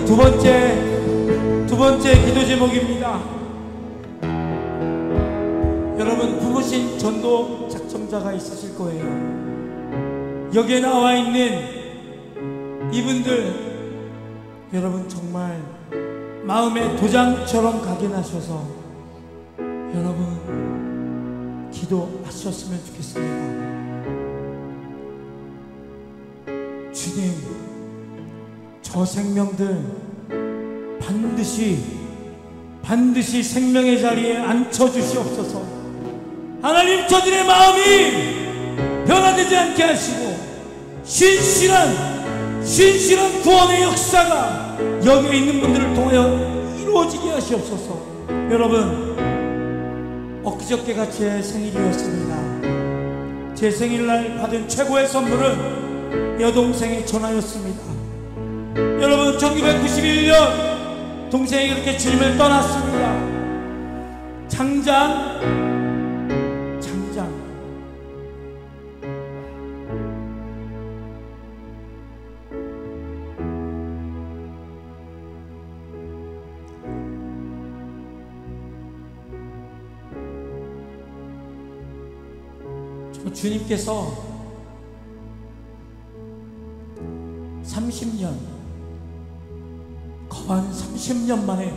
Speaker 1: 두 번째 두 번째 기도 제목입니다. 여러분, 부모신 전도 작정자가 있으실 거예요. 여기에 나와 있는 이분들, 여러분 정말 마음에 도장처럼 각인하셔서 여러분 기도하셨으면 좋겠습니다. 주님, 저 생명들 반드시 반드시 생명의 자리에 앉혀주시옵소서. 하나님, 저들의 마음이 변화되지 않게 하시고 신실한 신실한 구원의 역사가 여기에 있는 분들을 통하여 이루어지게 하시옵소서. 여러분, 엊그저께가 제 생일이었습니다. 제 생일날 받은 최고의 선물은 여동생이 전화였습니다. 여러분, 천구백구십일 년 동생이 그렇게 주님을 떠났습니다. 장장 장장 저 주님께서 삼십 년, 거한 삼십 년 만에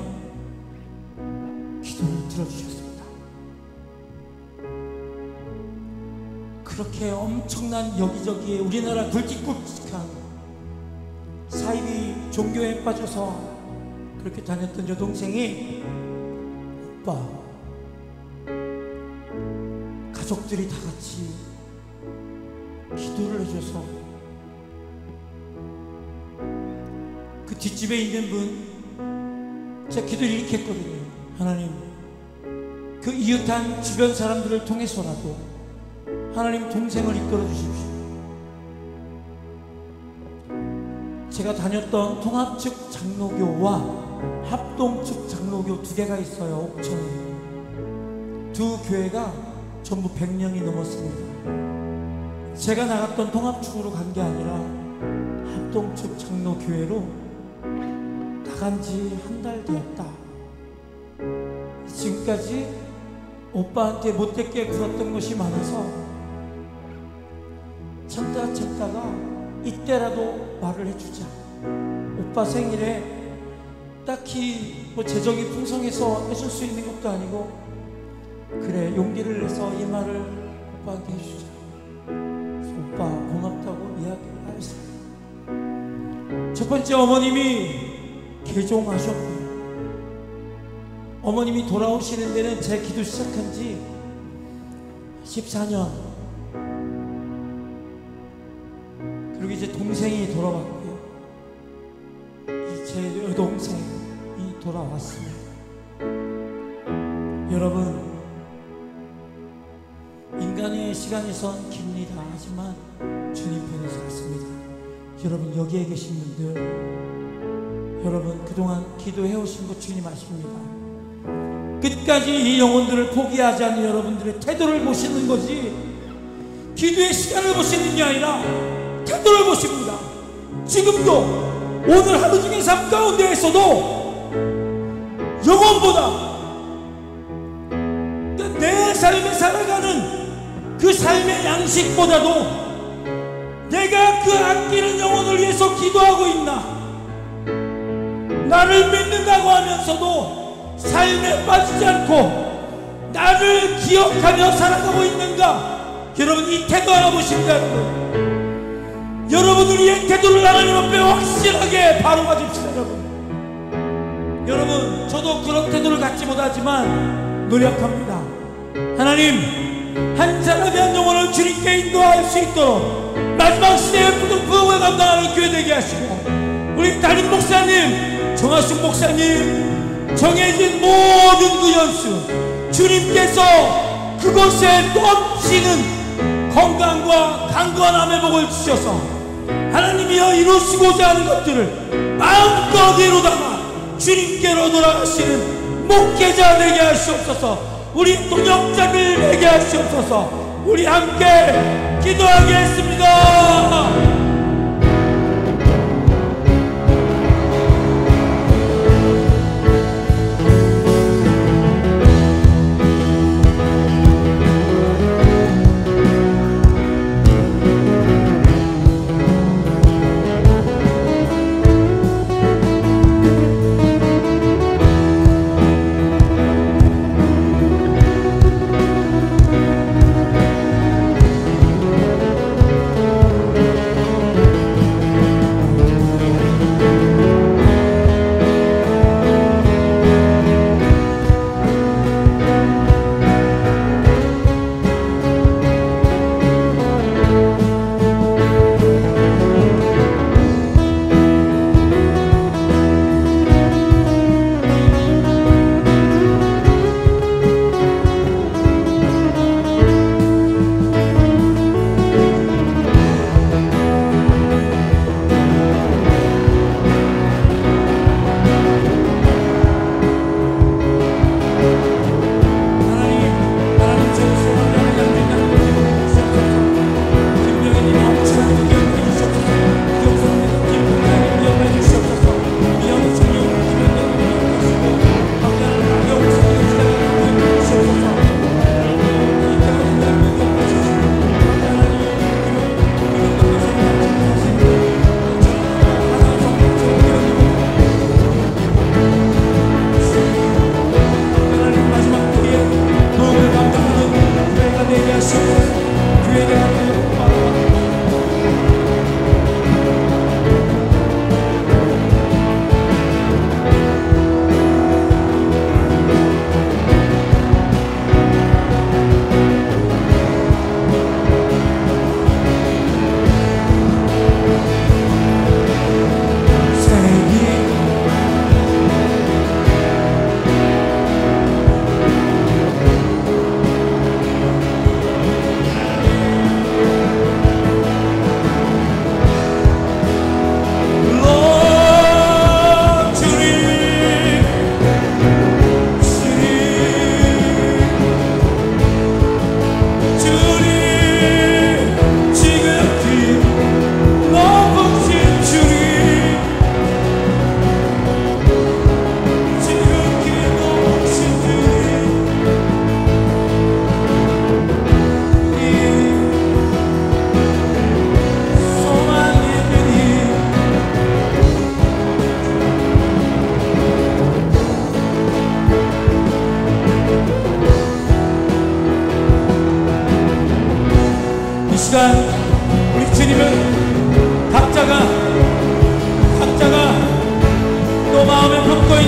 Speaker 1: 기도를 들어주셨습니다. 그렇게 엄청난 여기저기에 우리나라 굵직굵직한 사이비 종교에 빠져서 그렇게 다녔던 여동생이, 오빠, 가족들이 다 같이 기도를 해줘서 그 뒷집에 있는 분, 제가 기도를 이렇게 했거든요. 하나님, 그 이웃한 주변 사람들을 통해서라도 하나님 동생을 이끌어 주십시오. 제가 다녔던 통합측 장로교와 합동측 장로교 두 개가 있어요. 옥천에. 두 교회가 전부 백 명이 넘었습니다. 제가 나갔던 통합측으로 간 게 아니라 합동측 장로교회로 나간 지 한 달 되었다. 지금까지 오빠한테 못되게 굴었던 것이 많아서 참다 참다가 이때라도 말을 해주자. 오빠 생일에 딱히 뭐 재정이 풍성해서 해줄 수 있는 것도 아니고, 그래, 용기를 내서 이 말을 오빠한테 해주자. 그래서 오빠 고맙다고 이야기를 하였습니다. 첫 번째, 어머님이 개종하셨고요. 어머님이 돌아오시는 데는 제 기도 시작한 지 십사 년, 그리고 이제 동생이 돌아왔고요. 제 여동생이 돌아왔습니다. 여러분, 인간의 시간에선 깁니다. 하지만 주님 편에서 왔습니다. 여러분, 여기에 계신 분들, 여러분 그동안 기도해오신 것 주님 아십니다. 끝까지 이 영혼들을 포기하지 않는 여러분들의 태도를 보시는 거지, 기도의 시간을 보시는 게 아니라 태도를 보십니다. 지금도 오늘 하루 중의 삶 가운데에서도 영혼보다 내 삶에 살아가는 그 삶의 양식보다도 내가 그 아끼는 영혼을 위해서 기도하고 있나, 나를 믿는다고 하면서도 삶에 빠지지 않고 나를 기억하며 살아가고 있는가. 여러분, 이 태도 하나 보십니다. 여러분, 여러분 우리의 태도를 하나님 앞에 확실하게 바로가 줍시다. 여러분, 여러분 저도 그런 태도를 갖지 못하지만 노력합니다. 하나님, 한 사람이 한 영혼을 주님께 인도할 수 있도록 마지막 시대의 부흥을 감당하는 교회 되게 하시고, 우리 담임 목사님, 정하숙 목사님, 정해진 모든 그 연수, 주님께서 그곳에 넘치는 건강과 강건함의 복을 주셔서 하나님이여 이루시고자 하는 것들을 마음껏 이루다가 주님께로 돌아가시는 목회자 되게 하시옵소서. 우리 동역자들 되게 하시옵소서. 우리 함께 기도하겠습니다.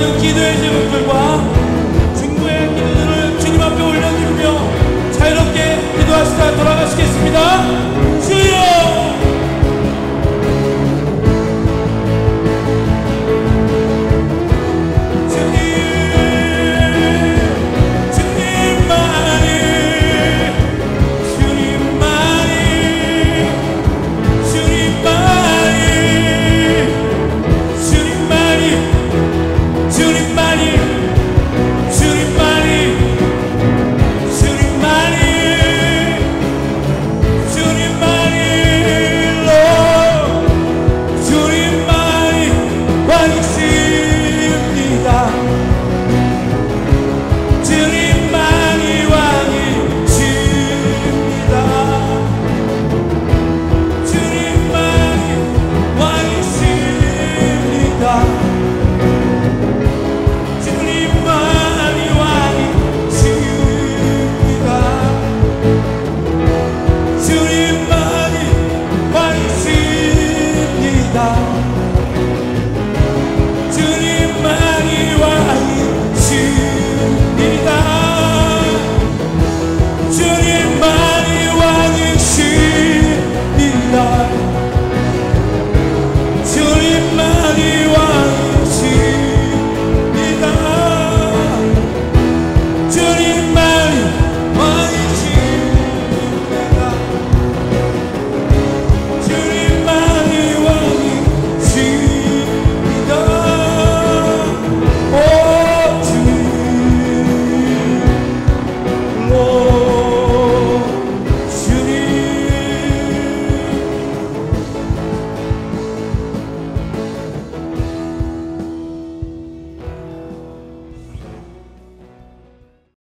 Speaker 1: 모든 기도의 제목들과 중보의 기도들을 주님 앞에 올려드리며 자유롭게 기도하시다 돌아가시겠습니다.